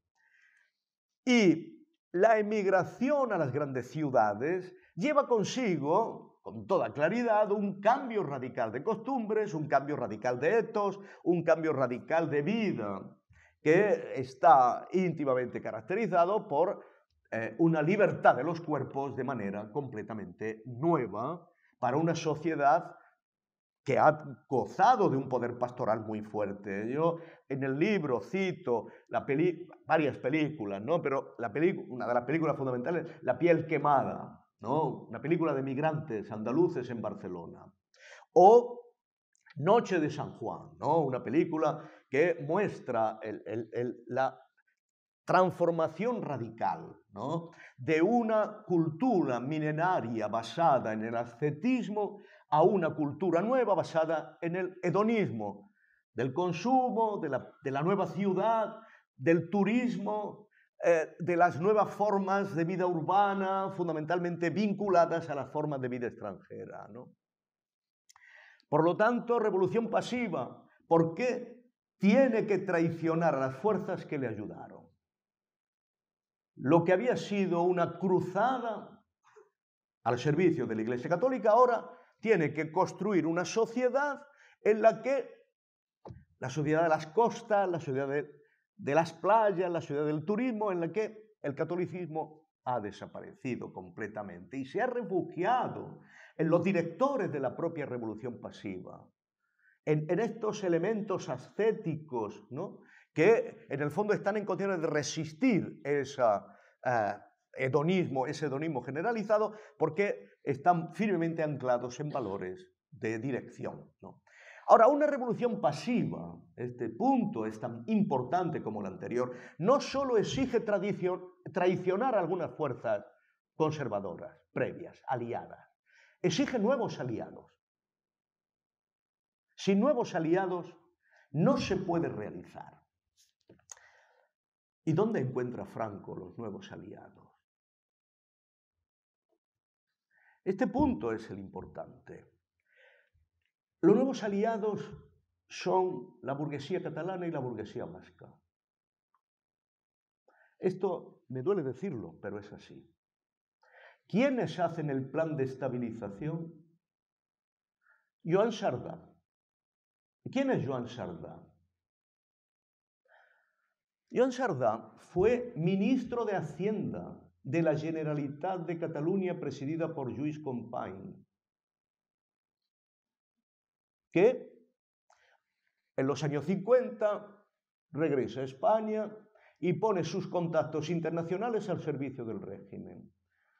Y la emigración a las grandes ciudades lleva consigo, con toda claridad, un cambio radical de costumbres, un cambio radical de etos, un cambio radical de vida, que está íntimamente caracterizado por una libertad de los cuerpos de manera completamente nueva para una sociedad que ha gozado de un poder pastoral muy fuerte. Yo en el libro cito varias películas, ¿no? Pero una de las películas fundamentales, La piel quemada, ¿no? Una película de migrantes andaluces en Barcelona. O Noche de San Juan, ¿no? Una película que muestra la transformación radical, ¿no? De una cultura milenaria basada en el ascetismo a una cultura nueva basada en el hedonismo, del consumo, de la nueva ciudad, del turismo, de las nuevas formas de vida urbana, fundamentalmente vinculadas a las formas de vida extranjera, ¿no? Por lo tanto, revolución pasiva. ¿Por qué? tiene que traicionar a las fuerzas que le ayudaron. Lo que había sido una cruzada al servicio de la Iglesia Católica ahora tiene que construir una sociedad en la que la sociedad de las costas, la sociedad de las playas, la sociedad del turismo, en la que el catolicismo ha desaparecido completamente y se ha refugiado en los directores de la propia revolución pasiva, en estos elementos ascéticos, ¿no?, que en el fondo están en condiciones de resistir ese hedonismo generalizado, porque están firmemente anclados en valores de dirección, ¿no? Ahora, una revolución pasiva, este punto es tan importante como el anterior, no solo exige traicionar a algunas fuerzas conservadoras, previas, aliadas, exige nuevos aliados. Sin nuevos aliados no se puede realizar. ¿Y dónde encuentra Franco los nuevos aliados? Este punto es el importante. Los nuevos aliados son la burguesía catalana y la burguesía vasca. Esto me duele decirlo, pero es así. ¿Quiénes hacen el plan de estabilización? Joan Sardá. ¿Quién es Joan Sardá? Joan Sardá fue ministro de Hacienda de la Generalitat de Cataluña presidida por Lluís Companys, que en los años 50 regresa a España y pone sus contactos internacionales al servicio del régimen.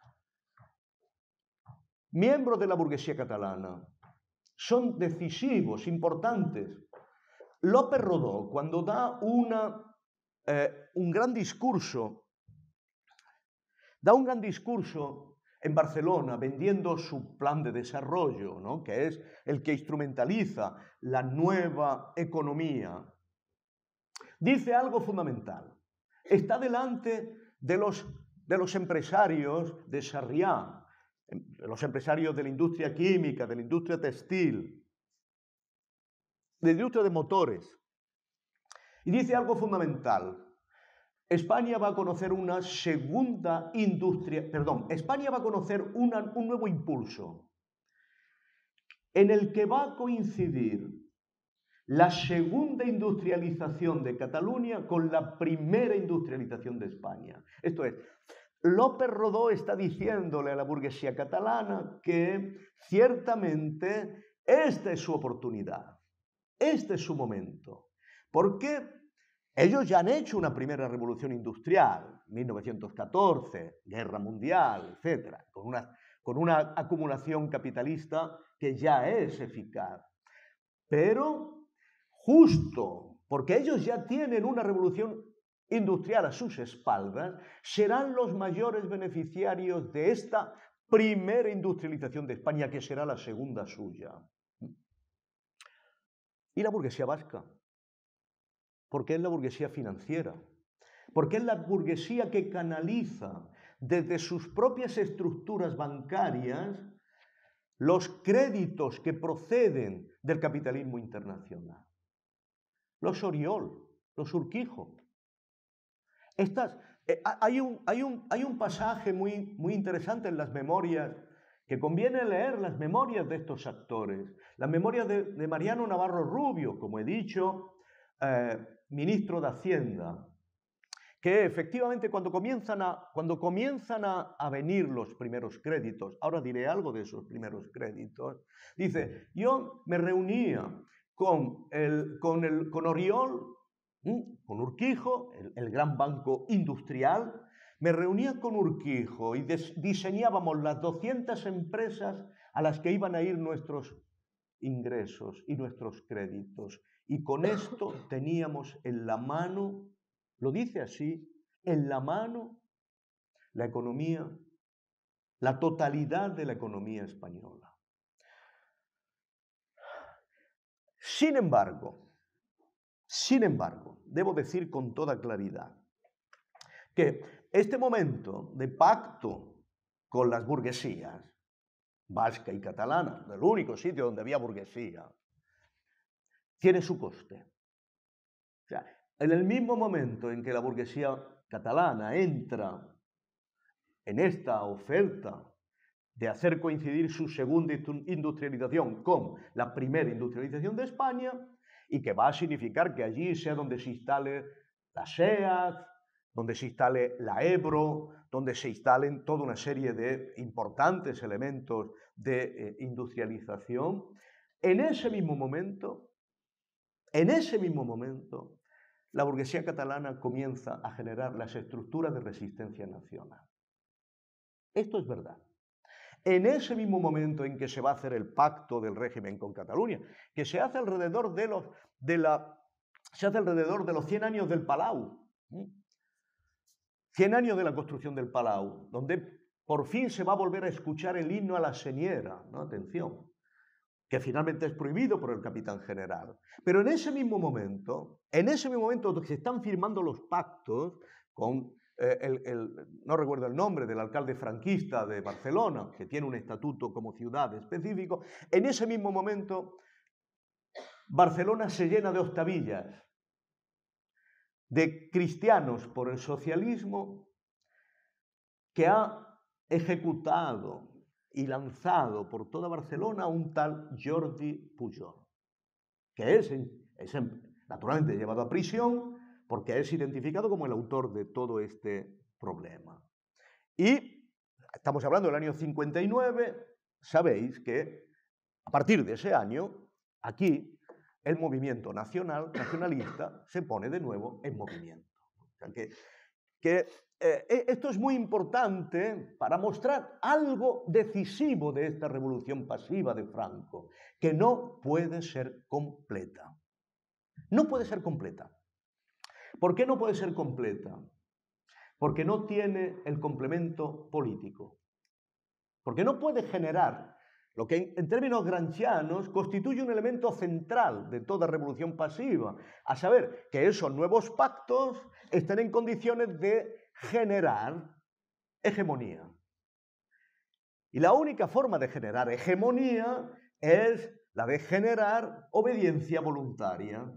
Miembros de la burguesía catalana son decisivos, importantes. López Rodó, cuando da un gran discurso en Barcelona vendiendo su plan de desarrollo, ¿no?, que es el que instrumentaliza la nueva economía, dice algo fundamental. Está delante de los empresarios de Sarriá, los empresarios de la industria química, de la industria textil, de la industria de motores, y dice algo fundamental. España va a conocer una segunda industria, España va a conocer un nuevo impulso en el que va a coincidir la segunda industrialización de Cataluña con la primera industrialización de España. Esto es, López Rodó está diciéndole a la burguesía catalana que ciertamente esta es su oportunidad, este es su momento, porque ellos ya han hecho una primera revolución industrial, 1914, Guerra Mundial, etc., con una acumulación capitalista que ya es eficaz. Pero justo porque ellos ya tienen una revolución industrial a sus espaldas, serán los mayores beneficiarios de esta primera industrialización de España, que será la segunda suya. ¿Y la burguesía vasca? Porque es la burguesía financiera, porque es la burguesía que canaliza desde sus propias estructuras bancarias los créditos que proceden del capitalismo internacional. Los Oriol, los Urquijo. Hay un pasaje muy interesante en las memorias, que conviene leer las memorias de estos actores. Las memorias de Mariano Navarro Rubio, como he dicho, ministro de Hacienda, que efectivamente cuando comienzan a venir los primeros créditos, ahora diré algo de esos primeros créditos, dice, yo me reunía con Oriol, con Urquijo, el gran banco industrial, me reunía con Urquijo y diseñábamos las 200 empresas a las que iban a ir nuestros ingresos y nuestros créditos. Y con esto teníamos en la mano, lo dice así, en la mano la economía, la totalidad de la economía española. Sin embargo, debo decir con toda claridad que este momento de pacto con las burguesías, vasca y catalana, el único sitio donde había burguesía, tiene su coste. sea, en el mismo momento en que la burguesía catalana entra en esta oferta de hacer coincidir su segunda industrialización con la primera industrialización de España, y que va a significar que allí sea donde se instale la SEAT, donde se instale la Ebro, donde se instalen toda una serie de importantes elementos de industrialización. En ese mismo momento, la burguesía catalana comienza a generar las estructuras de resistencia nacional. Esto es verdad. En ese mismo momento en que se va a hacer el pacto del régimen con Cataluña, que se hace alrededor de los 100 años del Palau, 100 años de la construcción del Palau, donde por fin se va a volver a escuchar el himno a la señera, ¿no? Atención, que finalmente es prohibido por el capitán general. Pero en ese mismo momento donde se están firmando los pactos con no recuerdo el nombre del alcalde franquista de Barcelona, que tiene un estatuto como ciudad específico, en ese mismo momento Barcelona se llena de octavillas, de cristianos por el socialismo, que ha ejecutado y lanzado por toda Barcelona a un tal Jordi Pujol, que es naturalmente llevado a prisión, porque es identificado como el autor de todo este problema. Y estamos hablando del año 59, sabéis que a partir de ese año, aquí, el movimiento nacionalista se pone de nuevo en movimiento. O sea esto es muy importante para mostrar algo decisivo de esta revolución pasiva de Franco, que no puede ser completa. No puede ser completa. ¿Por qué no puede ser completa? Porque no tiene el complemento político. Porque no puede generar lo que en términos gramscianos constituye un elemento central de toda revolución pasiva, a saber, que esos nuevos pactos estén en condiciones de generar hegemonía. Y la única forma de generar hegemonía es la de generar obediencia voluntaria.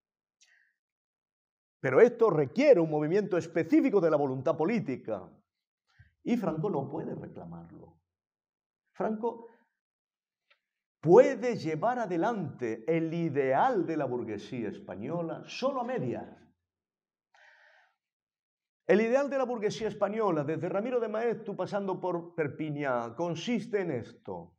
Pero esto requiere un movimiento específico de la voluntad política. Y Franco no puede reclamarlo. Franco puede llevar adelante el ideal de la burguesía española solo a medias. El ideal de la burguesía española, desde Ramiro de Maeztu pasando por Perpiñán, consiste en esto.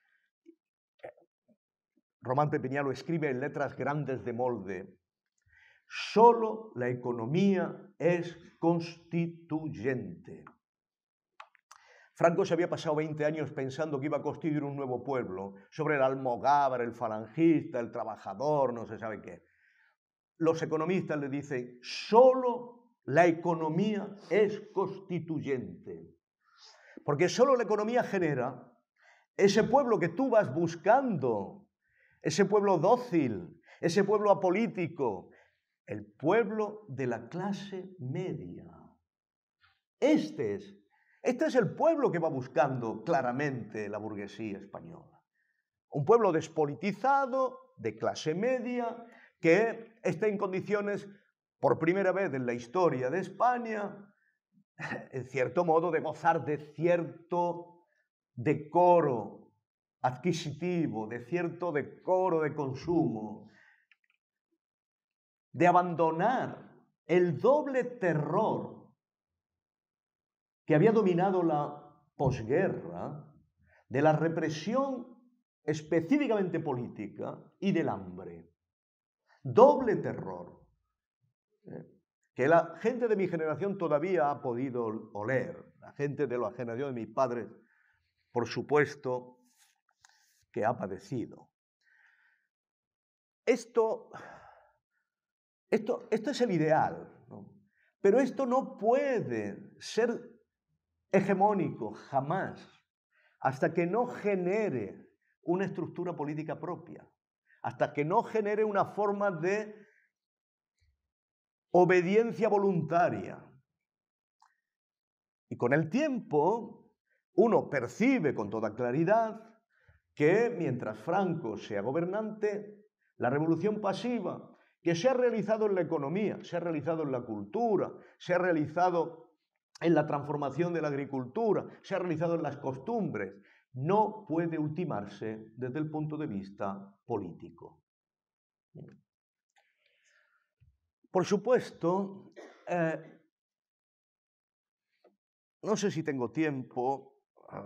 Román Perpiñán lo escribe en letras grandes de molde. Solo la economía es constituyente. Franco se había pasado 20 años pensando que iba a constituir un nuevo pueblo, sobre el almogávar, el falangista, el trabajador, no se sabe qué. Los economistas le dicen, solo la economía es constituyente. Porque solo la economía genera ese pueblo que tú vas buscando, ese pueblo dócil, ese pueblo apolítico, el pueblo de la clase media. Este es el pueblo que va buscando claramente la burguesía española. Un pueblo despolitizado, de clase media, que está en condiciones, por primera vez en la historia de España, en cierto modo, de gozar de cierto decoro adquisitivo, de cierto decoro de consumo, de abandonar el doble terror que había dominado la posguerra, de la represión específicamente política y del hambre. Doble terror, que la gente de mi generación todavía ha podido oler, la gente de la generación de mis padres, por supuesto, que ha padecido. Esto es el ideal, ¿no? Pero esto no puede ser hegemónico jamás, hasta que no genere una estructura política propia, hasta que no genere una forma de obediencia voluntaria. Y con el tiempo, uno percibe con toda claridad que mientras Franco sea gobernante, la revolución pasiva, que se ha realizado en la economía, se ha realizado en la cultura, se ha realizado en la transformación de la agricultura, se ha realizado en las costumbres, no puede ultimarse desde el punto de vista político. Por supuesto, no sé si tengo tiempo,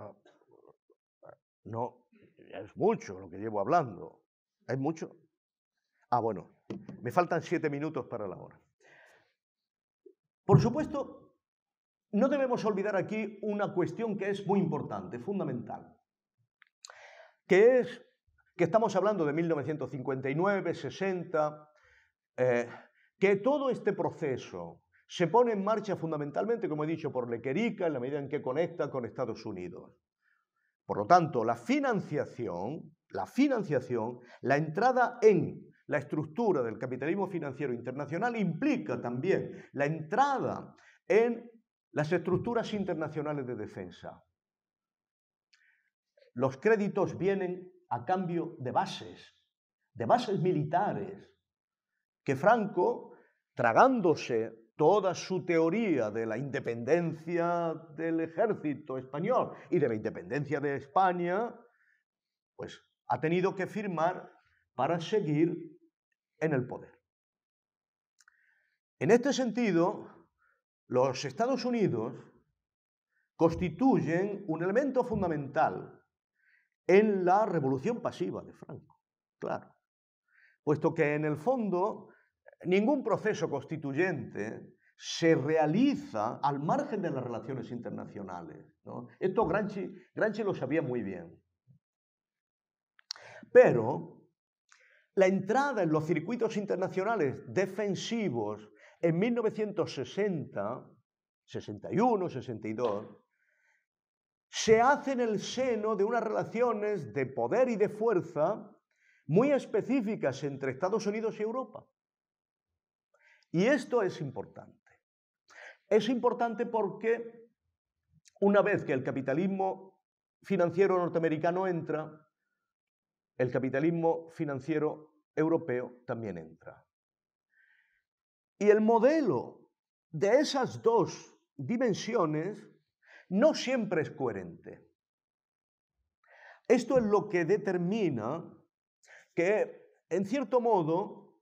no, es mucho lo que llevo hablando, ¿es mucho? Bueno, me faltan 7 minutos para la hora. Por supuesto, no debemos olvidar aquí una cuestión que es muy importante, fundamental, que es que estamos hablando de 1959, 60, que todo este proceso se pone en marcha fundamentalmente, como he dicho, por Lequerica en la medida en que conecta con Estados Unidos. Por lo tanto, la financiación, la entrada en la estructura del capitalismo financiero internacional implica también la entrada en las estructuras internacionales de defensa. Los créditos vienen a cambio de bases militares, que Franco, tragándose toda su teoría de la independencia del ejército español y de la independencia de España, pues ha tenido que firmar para seguir en el poder. En este sentido, los Estados Unidos constituyen un elemento fundamental en la revolución pasiva de Franco, claro, puesto que en el fondo ningún proceso constituyente se realiza al margen de las relaciones internacionales, ¿no? Esto Gramsci lo sabía muy bien. Pero la entrada en los circuitos internacionales defensivos en 1960, 61, 62, se hace en el seno de unas relaciones de poder y de fuerza muy específicas entre Estados Unidos y Europa. Y esto es importante. Es importante porque una vez que el capitalismo financiero norteamericano entra, el capitalismo financiero europeo también entra. Y el modelo de esas dos dimensiones no siempre es coherente. Esto es lo que determina que, en cierto modo,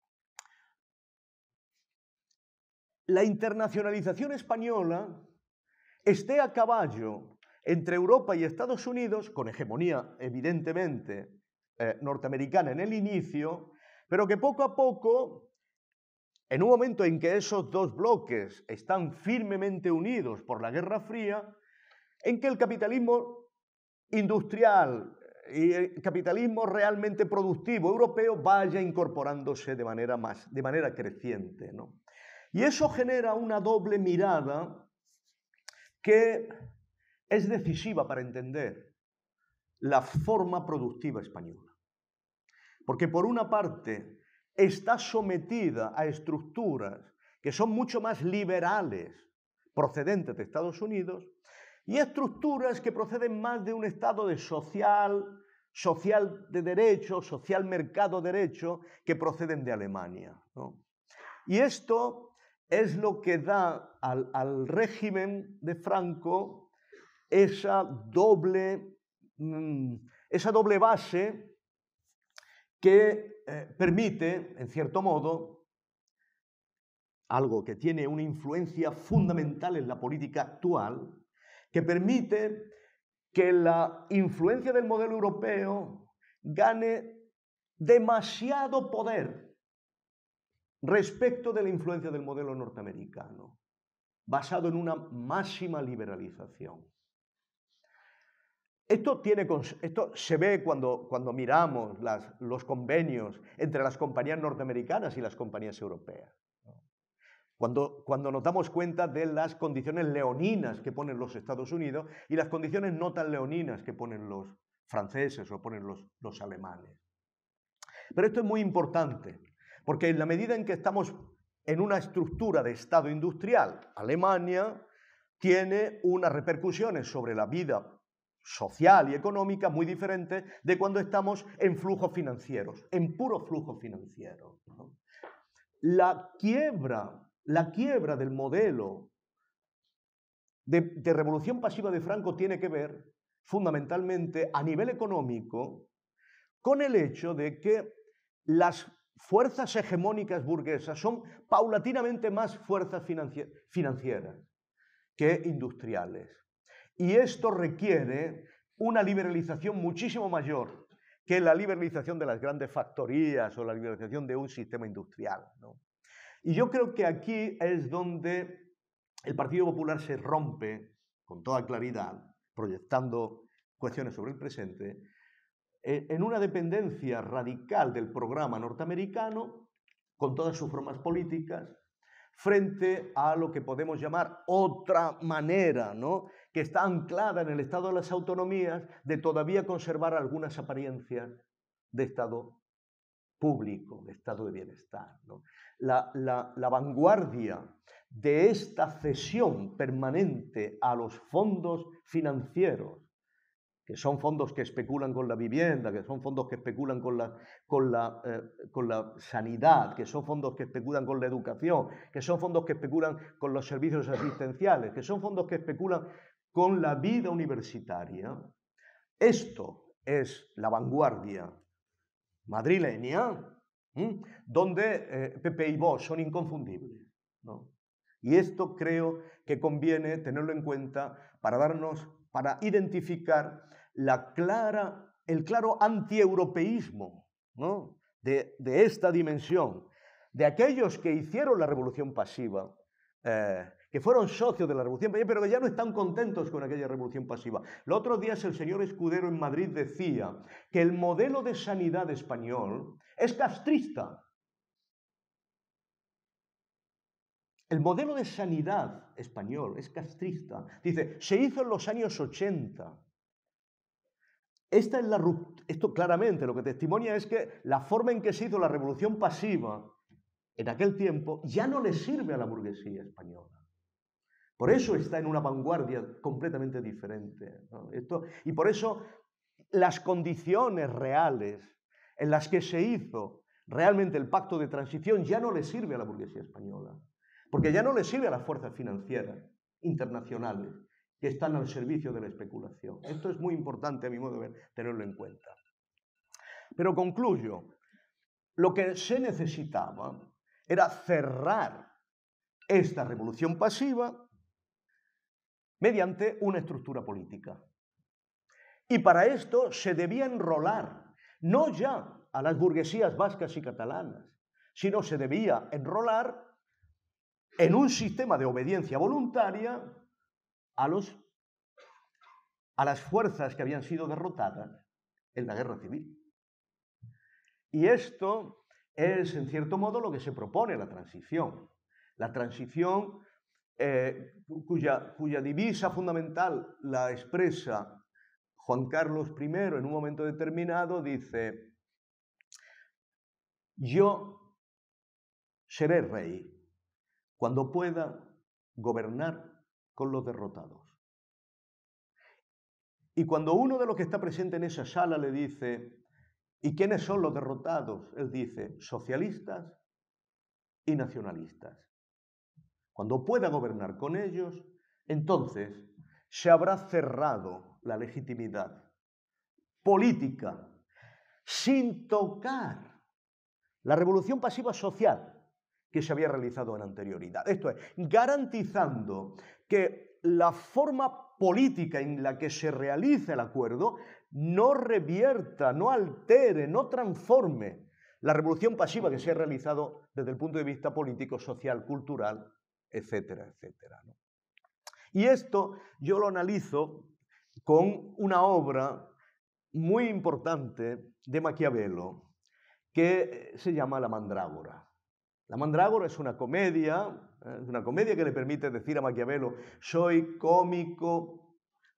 la internacionalización española esté a caballo entre Europa y Estados Unidos, con hegemonía evidentemente norteamericana en el inicio, pero que poco a poco, en un momento en que esos dos bloques están firmemente unidos por la Guerra Fría, en que el capitalismo industrial y el capitalismo realmente productivo europeo vaya incorporándose de manera creciente, ¿no? Y eso genera una doble mirada que es decisiva para entender la forma productiva española. Porque por una parte está sometida a estructuras que son mucho más liberales procedentes de Estados Unidos y estructuras que proceden más de un estado de social de derecho, social mercado derecho, que proceden de Alemania, ¿no? Y esto es lo que da al régimen de Franco esa doble base que permite, en cierto modo, algo que tiene una influencia fundamental en la política actual, que permite que la influencia del modelo europeo gane demasiado poder respecto de la influencia del modelo norteamericano, basado en una máxima liberalización. Esto se ve cuando miramos los convenios entre las compañías norteamericanas y las compañías europeas. Cuando nos damos cuenta de las condiciones leoninas que ponen los Estados Unidos y las condiciones no tan leoninas que ponen los franceses o ponen los alemanes. Pero esto es muy importante, porque en la medida en que estamos en una estructura de Estado industrial, Alemania tiene unas repercusiones sobre la vida social y económica muy diferentes de cuando estamos en flujos financieros, en puro flujo financiero, ¿no? la quiebra del modelo de revolución pasiva de Franco tiene que ver fundamentalmente a nivel económico con el hecho de que las fuerzas hegemónicas burguesas son paulatinamente más fuerzas financieras que industriales. Y esto requiere una liberalización muchísimo mayor que la liberalización de las grandes factorías o la liberalización de un sistema industrial, ¿no? Y yo creo que aquí es donde el Partido Popular se rompe con toda claridad, proyectando cuestiones sobre el presente, en una dependencia radical del programa norteamericano, con todas sus formas políticas, frente a lo que podemos llamar otra manera, ¿no?, que está anclada en el Estado de las autonomías, de todavía conservar algunas apariencias de Estado público, de estado de bienestar, ¿no? La vanguardia de esta cesión permanente a los fondos financieros, que son fondos que especulan con la vivienda, que son fondos que especulan con la sanidad, que son fondos que especulan con la educación, que son fondos que especulan con los servicios asistenciales, que son fondos que especulan con la vida universitaria. Esto es la vanguardia madrileña, donde Pepe y Vox son inconfundibles, ¿no? Y esto creo que conviene tenerlo en cuenta para identificar el claro antieuropeísmo, ¿no?, de esta dimensión, de aquellos que hicieron la revolución pasiva, que fueron socios de la revolución pasiva, pero que ya no están contentos con aquella revolución pasiva. Los otros días el señor Escudero en Madrid decía que el modelo de sanidad español es castrista. El modelo de sanidad español es castrista. Dice, se hizo en los años 80. Esto claramente lo que testimonia es que la forma en que se hizo la revolución pasiva en aquel tiempo ya no le sirve a la burguesía española. Por eso está en una vanguardia completamente diferente, ¿no? Y por eso las condiciones reales en las que se hizo realmente el pacto de transición ya no le sirve a la burguesía española, porque ya no le sirve a las fuerzas financieras internacionales que están al servicio de la especulación. Esto es muy importante, a mi modo de ver, tenerlo en cuenta. Pero concluyo, lo que se necesitaba era cerrar esta revolución pasiva mediante una estructura política. Y para esto se debía enrolar, no ya a las burguesías vascas y catalanas, sino se debía enrolar en un sistema de obediencia voluntaria a las fuerzas que habían sido derrotadas en la guerra civil. Y esto es, en cierto modo, lo que se propone la transición. La transición cuya divisa fundamental la expresa Juan Carlos I en un momento determinado, dice: yo seré rey cuando pueda gobernar con los derrotados. Y cuando uno de los que está presente en esa sala le dice: ¿y quiénes son los derrotados?, él dice: socialistas y nacionalistas. Cuando pueda gobernar con ellos, entonces se habrá cerrado la legitimidad política sin tocar la revolución pasiva social que se había realizado en anterioridad. Esto es, garantizando que la forma política en la que se realiza el acuerdo no revierta, no altere, no transforme la revolución pasiva que se ha realizado desde el punto de vista político, social, cultural, etcétera, etcétera, ¿no? Y esto yo lo analizo con una obra muy importante de Maquiavelo que se llama La Mandrágora. La Mandrágora es una comedia que le permite decir a Maquiavelo: soy cómico,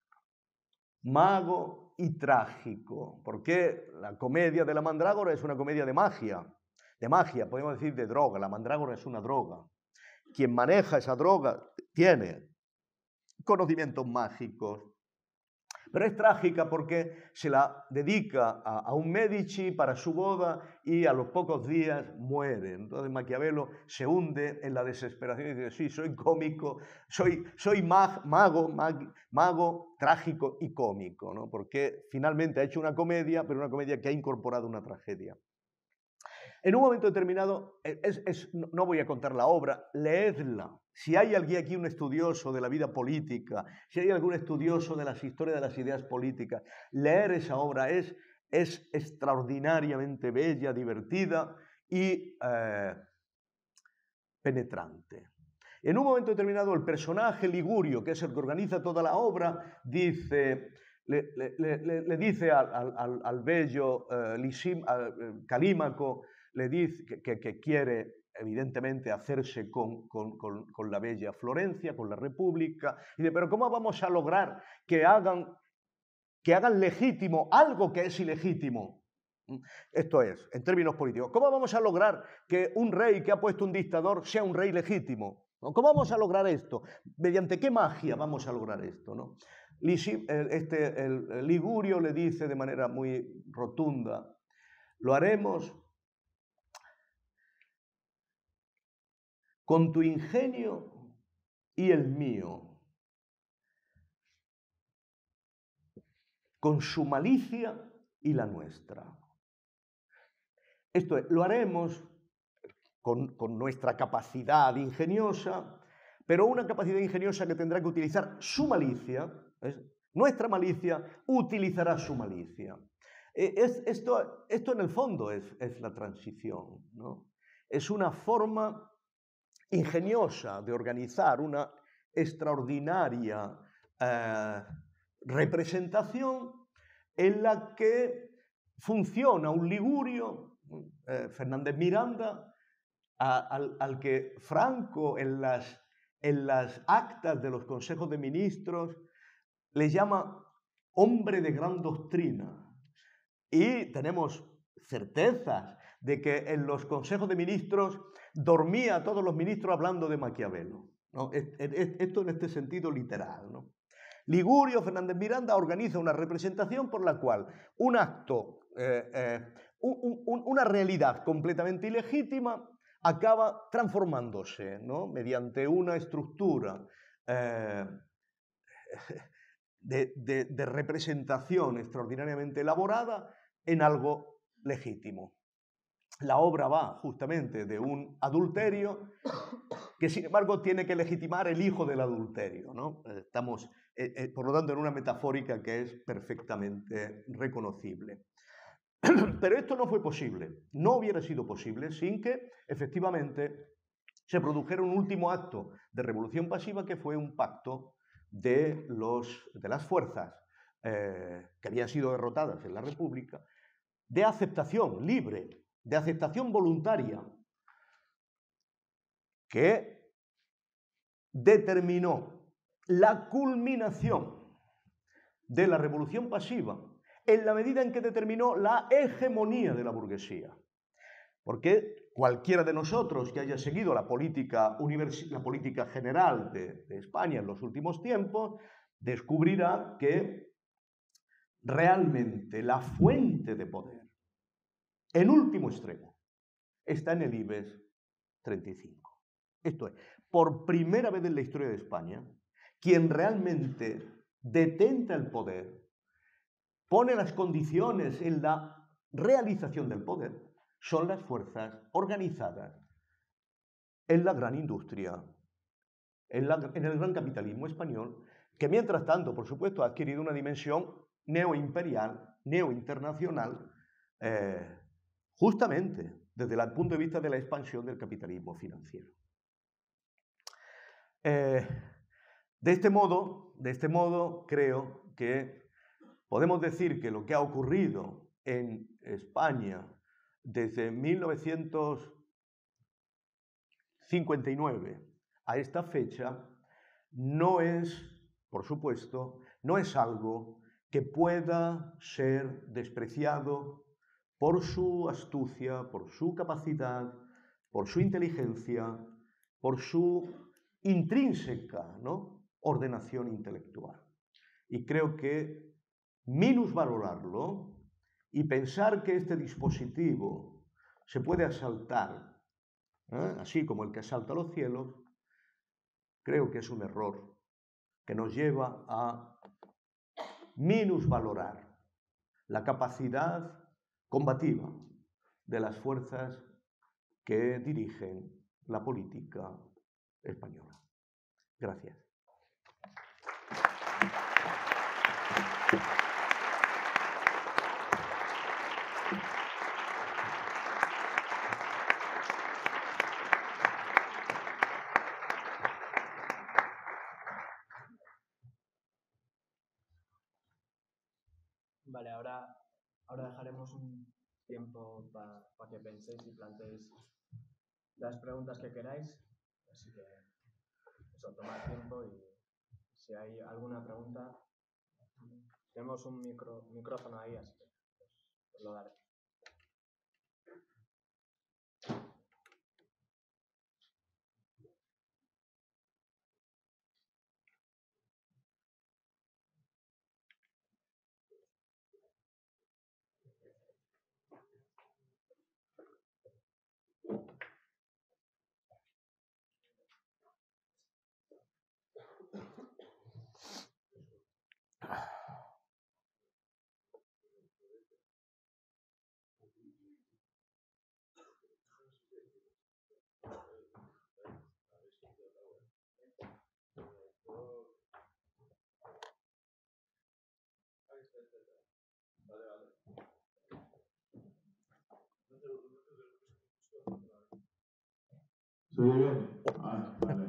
mago y trágico, porque la comedia de La Mandrágora es una comedia de magia, podemos decir de droga. La Mandrágora es una droga. Quien maneja esa droga tiene conocimientos mágicos. Pero es trágica porque se la dedica a un Medici para su boda y a los pocos días muere. Entonces Maquiavelo se hunde en la desesperación y dice, sí, soy cómico, soy mago, trágico y cómico, ¿no? Porque finalmente ha hecho una comedia, pero una comedia que ha incorporado una tragedia. En un momento determinado, no voy a contar la obra, leedla. Si hay alguien aquí, un estudioso de la vida política, si hay algún estudioso de las historias de las ideas políticas, leer esa obra es extraordinariamente bella, divertida y penetrante. En un momento determinado, el personaje Ligurio, que es el que organiza toda la obra, dice... Le dice al bello Calímaco, le dice que quiere evidentemente hacerse con la bella Florencia, con la República, y dice, pero ¿cómo vamos a lograr que hagan legítimo algo que es ilegítimo? Esto es, en términos políticos, ¿cómo vamos a lograr que un rey que ha puesto un dictador sea un rey legítimo? ¿Cómo vamos a lograr esto? ¿Mediante qué magia vamos a lograr esto, no? El Ligurio le dice de manera muy rotunda, lo haremos con tu ingenio y el mío, con su malicia y la nuestra. Esto es, lo haremos con nuestra capacidad ingeniosa, pero una capacidad ingeniosa que tendrá que utilizar su malicia, ¿ves? Nuestra malicia utilizará su malicia. Esto en el fondo es la transición, ¿no? Es una forma ingeniosa de organizar una extraordinaria representación en la que funciona un Ligurio, Fernández Miranda, al que Franco en las actas de los consejos de ministros le llama hombre de gran doctrina. Y tenemos certezas de que en los consejos de ministros dormía a todos los ministros hablando de Maquiavelo, ¿no? Esto en este sentido literal, ¿no? Ligurio, Fernández Miranda, organiza una representación por la cual un acto, una realidad completamente ilegítima acaba transformándose, ¿no? Mediante una estructura de representación extraordinariamente elaborada en algo legítimo. La obra va justamente de un adulterio que, sin embargo, tiene que legitimar el hijo del adulterio, ¿no? Estamos, por lo tanto, en una metafórica que es perfectamente reconocible. Pero esto no fue posible, no hubiera sido posible sin que, efectivamente, se produjera un último acto de revolución pasiva que fue un pacto de las fuerzas que habían sido derrotadas en la República, de aceptación libre, de aceptación voluntaria, que determinó la culminación de la revolución pasiva en la medida en que determinó la hegemonía de la burguesía. Porque cualquiera de nosotros que haya seguido la política general de España en los últimos tiempos, descubrirá que realmente la fuente de poder, en último extremo, está en el IBEX 35. Esto es, por primera vez en la historia de España, quien realmente detenta el poder, pone las condiciones en la realización del poder, son las fuerzas organizadas en la gran industria, en el gran capitalismo español, que mientras tanto, por supuesto, ha adquirido una dimensión neoimperial, neointernacional, justamente desde el punto de vista de la expansión del capitalismo financiero. De este modo, creo que podemos decir que lo que ha ocurrido en España desde 1959 a esta fecha no es, por supuesto, no es algo que pueda ser despreciado por su astucia, por su capacidad, por su inteligencia, por su intrínseca, ¿no?, ordenación intelectual. Y creo que minusvalorarlo y pensar que este dispositivo se puede asaltar, así como el que asalta los cielos, creo que es un error que nos lleva a minusvalorar la capacidad combativa de las fuerzas que dirigen la política española. Gracias. Vale, ahora dejaremos un tiempo para que penséis y planteéis las preguntas que queráis. Así que eso, tomad tiempo y si hay alguna pregunta, tenemos un micrófono ahí, así que os lo daré. ¿Se oye bien? Ah, vale.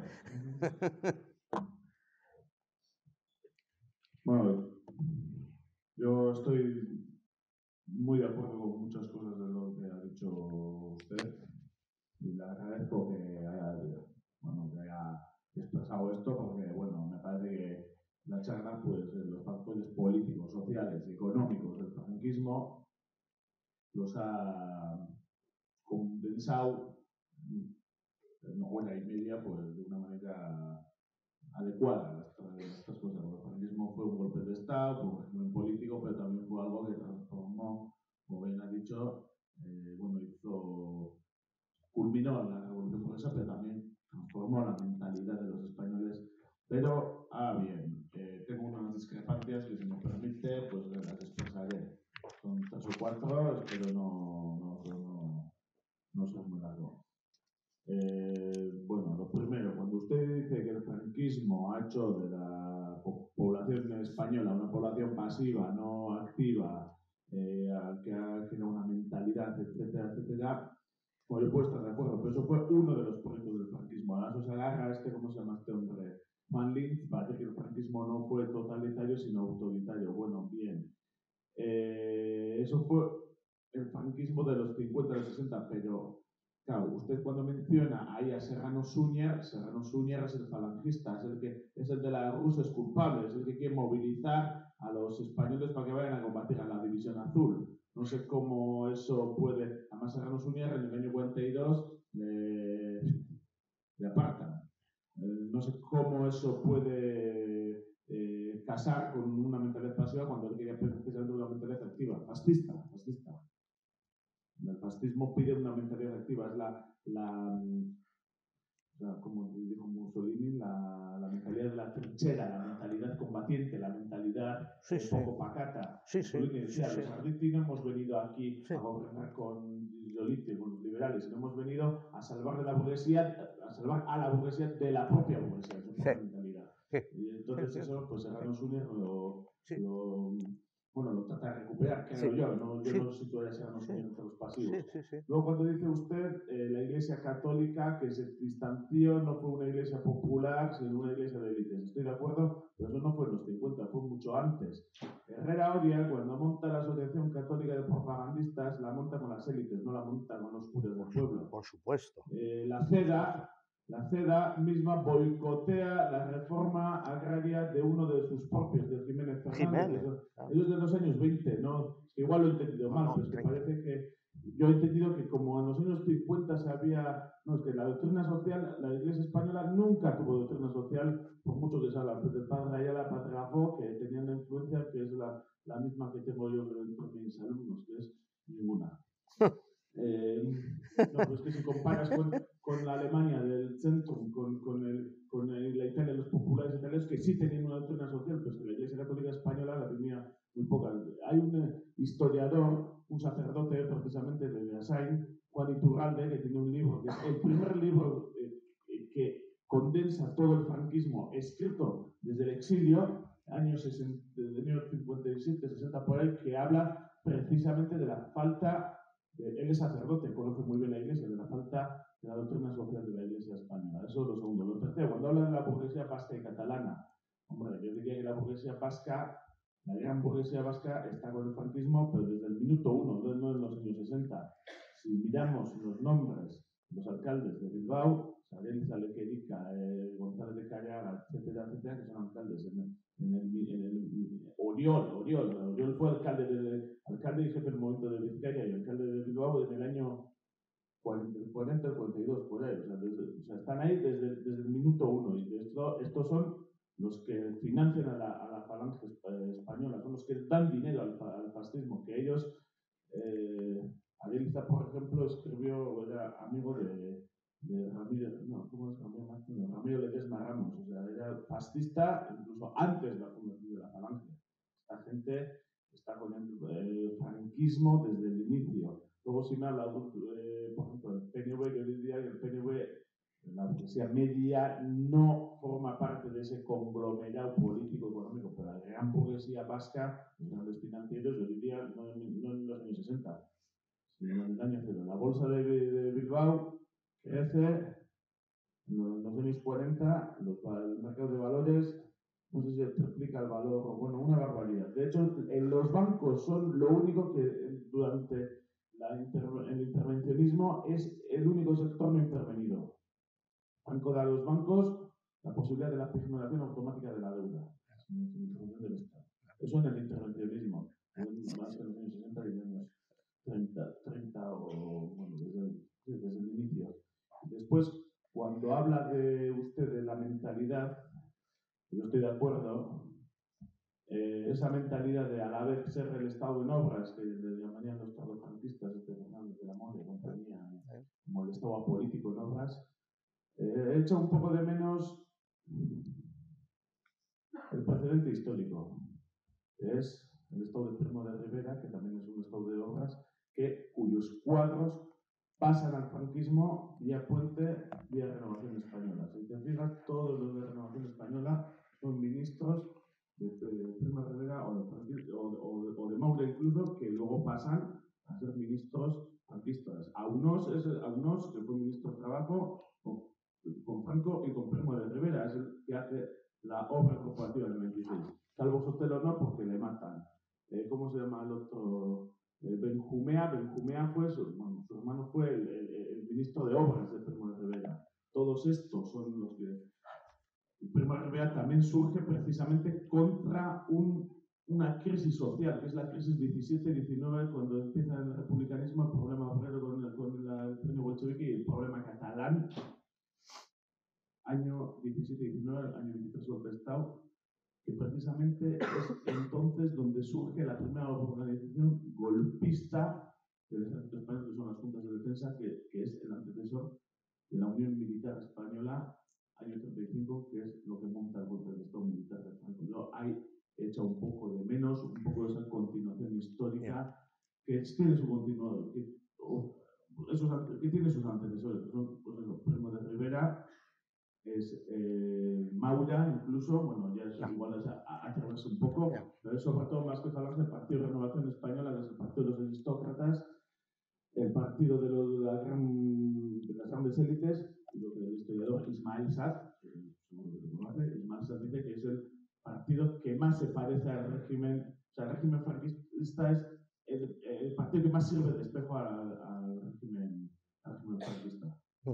Bueno, yo estoy muy de acuerdo con muchas cosas de lo que ha dicho usted y le agradezco que haya expresado esto porque, bueno, me parece que la charla, pues, los factores políticos, sociales y económicos del franquismo los ha condensado en una hora y media, pues, de una manera adecuada a estas cosas. El franquismo fue un golpe de Estado, fue un régimen político, pero también fue algo que transformó, como bien ha dicho, culminó en la Revolución Francesa, pero también transformó la mentalidad de los españoles. Pero, bien, tengo unas discrepancias que, si me permite, pues las expresaré. Son 3 o 4, espero no ser muy largo. Bueno, lo primero, cuando usted dice que el franquismo ha hecho de la población española una población pasiva, no activa, que ha creado una mentalidad, etcétera, etcétera, pues yo puedo estar de acuerdo, pero eso fue uno de los proyectos del franquismo. Ahora eso se agarra ¿cómo se llama este hombre? Juan Linz, para decir que el franquismo no fue totalitario, sino autoritario. Bueno, bien. Eso fue el franquismo de los 50 a los 60, pero claro, usted cuando menciona ahí a Serrano Suñer es el falangista, es el de la Rus es culpable, es el que quiere movilizar a los españoles para que vayan a combatir a la División Azul. No sé cómo eso puede, además Serrano Suñer en el año 42 le apartan. No sé cómo eso puede casar con una mentalidad pasiva cuando él quería precisamente una mentalidad activa, fascista. El fascismo pide una mentalidad activa, es como dijo Mussolini, la mentalidad de la trinchera, la mentalidad combatiente, la mentalidad poco pacata. Mussolini decía, los ardizi no hemos venido aquí a gobernar con Giolitti, con los liberales, sino hemos venido a salvar a la burguesía de la propia burguesía, su propia mentalidad. Y entonces eso, pues Serrano Suñer lo trata de recuperar, creo yo no situaría a Serrano Suñer entre los pasivos. Luego, cuando dice usted la Iglesia Católica que se distanció, no fue una iglesia popular, sino una iglesia de élites. Estoy de acuerdo, pero eso no fue en los 50, fue mucho antes. Herrera Oria, cuando monta la Asociación Católica de Propagandistas, la monta con las élites, no la monta con los curas del pueblo. Por supuesto. La CEDA misma boicotea la reforma agraria de uno de sus propios, de Jiménez Fernández. Ellos de los años 20, ¿no? Igual lo he entendido mal, pero es que parece que yo he entendido que como en los años 50 se había, no, es que la doctrina social, la Iglesia española nunca tuvo doctrina social, por mucho que se habla del padre Ayala, padre Gafó, que tenían la influencia que es la misma que tengo yo entre mis alumnos, que es ninguna. No, pues que si comparas con la Alemania del centro, con la Italia de los populares italianos, que sí tenían una doctrina social, pues que la Iglesia Católica Española la tenía muy poca. Hay un historiador, un sacerdote precisamente de Beasain, Juan Iturralde, que tiene un libro, que es el primer libro que condensa todo el franquismo escrito desde el exilio, años 57, 60 por ahí, que habla precisamente de la falta. Él es sacerdote, conoce muy bien la Iglesia, de la falta de la doctrina social de la Iglesia española. Eso es lo segundo. Lo tercero, cuando habla de la burguesía vasca y catalana, hombre, yo diría que la burguesía vasca, la gran burguesía vasca está con el franquismo, pero desde el minuto uno, no en los años 60. Si miramos los nombres de los alcaldes de Bilbao, Saguenza, Lequerica, González de Callaga, etcétera, etcétera, que son alcaldes en el Oriol fue alcalde y jefe del movimiento de Vizcaya y alcalde de Bilbao en el año 40 o 42, por ahí. O sea, están ahí desde el minuto uno. Y estos son los que financian a la falange española, son los que dan dinero al fascismo, que ellos, Adeliza, por ejemplo, era amigo de Ramiro, no, ¿cómo es Ramiro Ledesma Ramos? O sea, era fascista incluso antes de la fundación de la falange. Esta gente está con el franquismo desde el inicio. Luego si me habla, por ejemplo, el PNV, yo diría que el PNV, la burguesía media, no forma parte de ese conglomerado político-económico, pero la gran burguesía vasca, los grandes financieros, yo diría, no en los años 60, sino en el año cero. La bolsa de Bilbao crece en los años 40, el mercado de valores, no sé si triplica el valor, o bueno, una barbaridad. De hecho, los bancos son lo único que durante el intervencionismo es el único sector no intervenido. Franco da a los bancos la posibilidad de la generación automática de la deuda, sin intervención del Estado. Eso en el intervencionismo, más en los años 60 y años 30 o bueno, desde el inicio. Después, cuando habla de usted de la mentalidad, yo estoy de acuerdo, esa mentalidad de a la vez ser el Estado en obras, que le llamarían los franquistas, Fernández de la Mole, compañía, como el Estado apolítico en obras, echa un poco de menos el precedente histórico, que es el Estado de Primo de Rivera, que también es un Estado de obras, cuyos cuadros pasan al franquismo vía Puente, vía Renovación Española. Si te fijas, todos los de Renovación Española son ministros de Primo de Rivera o de Maura incluso, que luego pasan a ser ministros franquistas. A unos que fue ministro de Trabajo con Franco y con Primo de Rivera, es el que hace la obra corporativa del 26. Salvo Sotelo no, porque le matan. ¿Cómo se llama el otro? Benjumea fue, su hermano fue el ministro de Obras de Primo de Rivera. Todos estos son los que... Y Primo de Rivera también surge precisamente contra una crisis social, que es la crisis 17-19, cuando empieza el republicanismo, el problema obrero con el premio bolchevique y el problema catalán. Año 17-19, año 23 golpe de Estado, que precisamente es entonces donde surge la primera organización golpista del Ejército Español, que son las Juntas de Defensa, que es el antecesor de la Unión Militar Española, año 35, que es lo que monta el golpe de Estado militar de Franco. Yo ahí he hecho un poco de menos, un poco de esa continuación histórica, que tiene su continuador, que tiene sus antecesores, que son, pues eso, Primo de Rivera, es Maura, incluso, bueno, ya es igual a atreverse un poco, pero sobre todo más que falange el Partido de Renovación Española, que es el partido de los aristócratas, el partido de las grandes élites, y lo que el historiador Ismael Sad, seguro que lo conoce, Ismael Sad dice que es el partido que más se parece al régimen, o sea, el régimen franquista es el partido que más sirve de espejo al régimen franquista.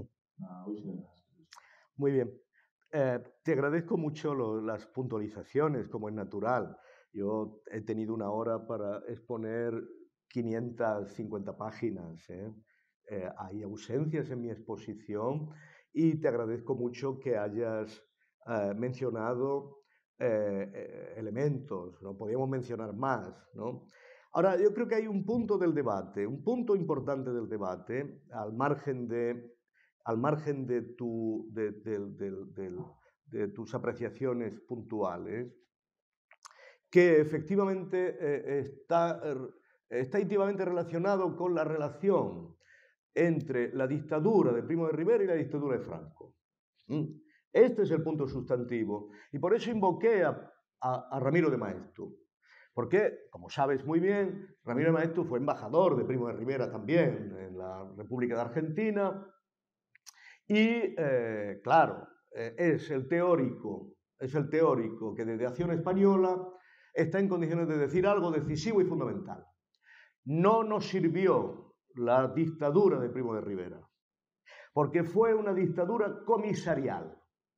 Muy bien. Te agradezco mucho las puntualizaciones, como es natural. Yo he tenido una hora para exponer 550 páginas. Hay ausencias en mi exposición y te agradezco mucho que hayas mencionado elementos, ¿no? Podríamos mencionar más, ¿no? Ahora, yo creo que hay un punto del debate, un punto importante del debate, al margen de tus apreciaciones puntuales, que efectivamente está íntimamente relacionado con la relación entre la dictadura de Primo de Rivera y la dictadura de Franco. Este es el punto sustantivo. Y por eso invoqué a Ramiro de Maeztu. Porque, como sabes muy bien, Ramiro de Maeztu fue embajador de Primo de Rivera también en la República de Argentina. Y, claro, es el teórico que desde Acción Española está en condiciones de decir algo decisivo y fundamental. No nos sirvió la dictadura de Primo de Rivera, porque fue una dictadura comisarial.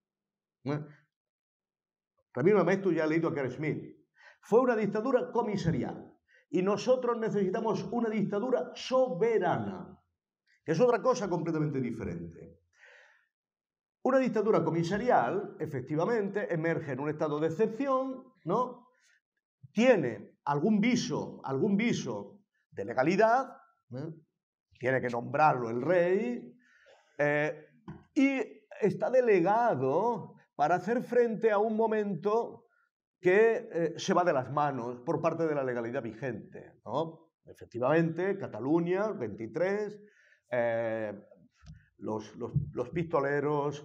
Ramiro de Maeztu ya ha leído a Carl Schmitt. Fue una dictadura comisarial. Y nosotros necesitamos una dictadura soberana, que es otra cosa completamente diferente. Una dictadura comisarial, efectivamente, emerge en un estado de excepción, ¿no? Tiene algún viso de legalidad, tiene que nombrarlo el rey, y está delegado para hacer frente a un momento que se va de las manos por parte de la legalidad vigente, ¿no? Efectivamente, Cataluña, 23, los pistoleros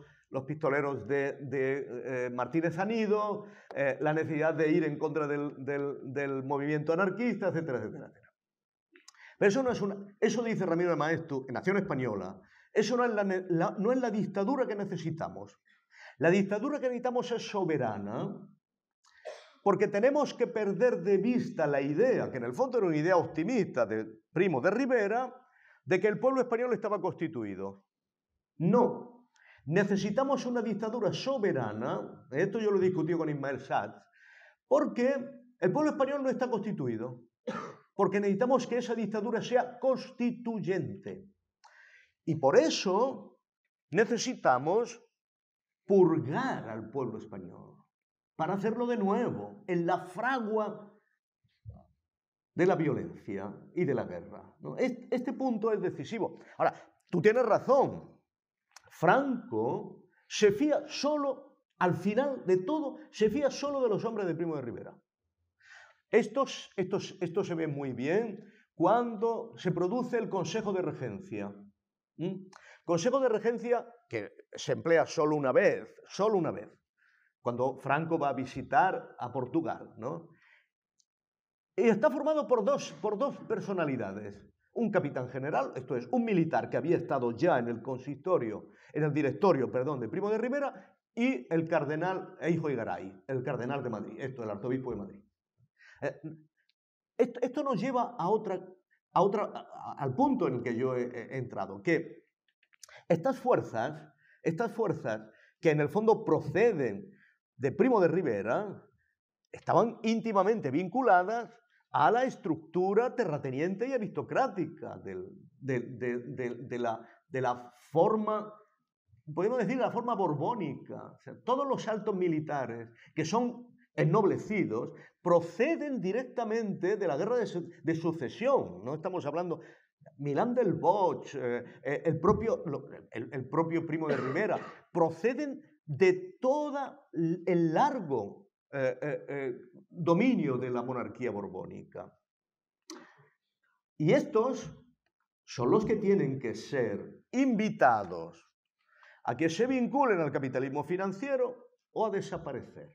de Martínez Anido, la necesidad de ir en contra del movimiento anarquista, etcétera, etcétera, etcétera. Pero eso dice Ramiro de Maeztu en Acción Española, eso no es la dictadura que necesitamos. La dictadura que necesitamos es soberana, porque tenemos que perder de vista la idea, que en el fondo era una idea optimista de Primo de Rivera, de que el pueblo español estaba constituido. No. Necesitamos una dictadura soberana, esto yo lo he discutido con Ismael Sachs, porque el pueblo español no está constituido, porque necesitamos que esa dictadura sea constituyente. Y por eso necesitamos purgar al pueblo español, para hacerlo de nuevo, en la fragua de la violencia y de la guerra, ¿no? Este punto es decisivo. Ahora, tú tienes razón. Franco se fía solo, al final de todo, se fía solo de los hombres de Primo de Rivera. Esto se ve muy bien cuando se produce el Consejo de Regencia. Consejo de Regencia que se emplea solo una vez, cuando Franco va a visitar a Portugal, ¿no? Y está formado por dos personalidades. Un capitán general, esto es, un militar que había estado ya en el directorio de Primo de Rivera, y el cardenal Eijo y Garay, el cardenal de Madrid, el arzobispo de Madrid. Esto nos lleva al punto en el que yo he entrado, que estas fuerzas que en el fondo proceden de Primo de Rivera estaban íntimamente vinculadas a la estructura terrateniente y aristocrática de la forma, podemos decir, la forma borbónica. O sea, todos los altos militares que son ennoblecidos proceden directamente de la guerra de sucesión. No estamos hablando... Milán del Bosch, el propio Primo de Rivera, proceden de todo el largo dominio de la monarquía borbónica. Y estos son los que tienen que ser invitados a que se vinculen al capitalismo financiero o a desaparecer.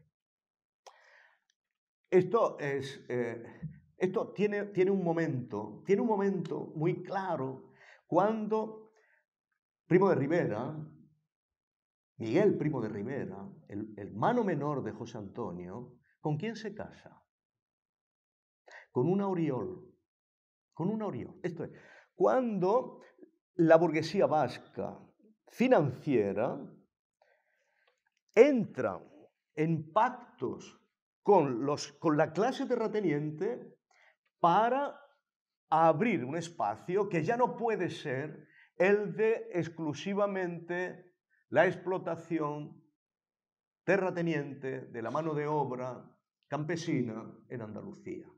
Esto tiene un momento muy claro cuando Primo de Rivera, Miguel Primo de Rivera, el hermano menor de José Antonio, ¿con quién se casa? Con una Oriol. Esto es, cuando la burguesía vasca financiera entra en pactos con la clase terrateniente para a abrir un espacio que ya no puede ser el de exclusivamente la explotación terrateniente de la mano de obra campesina en Andalucía.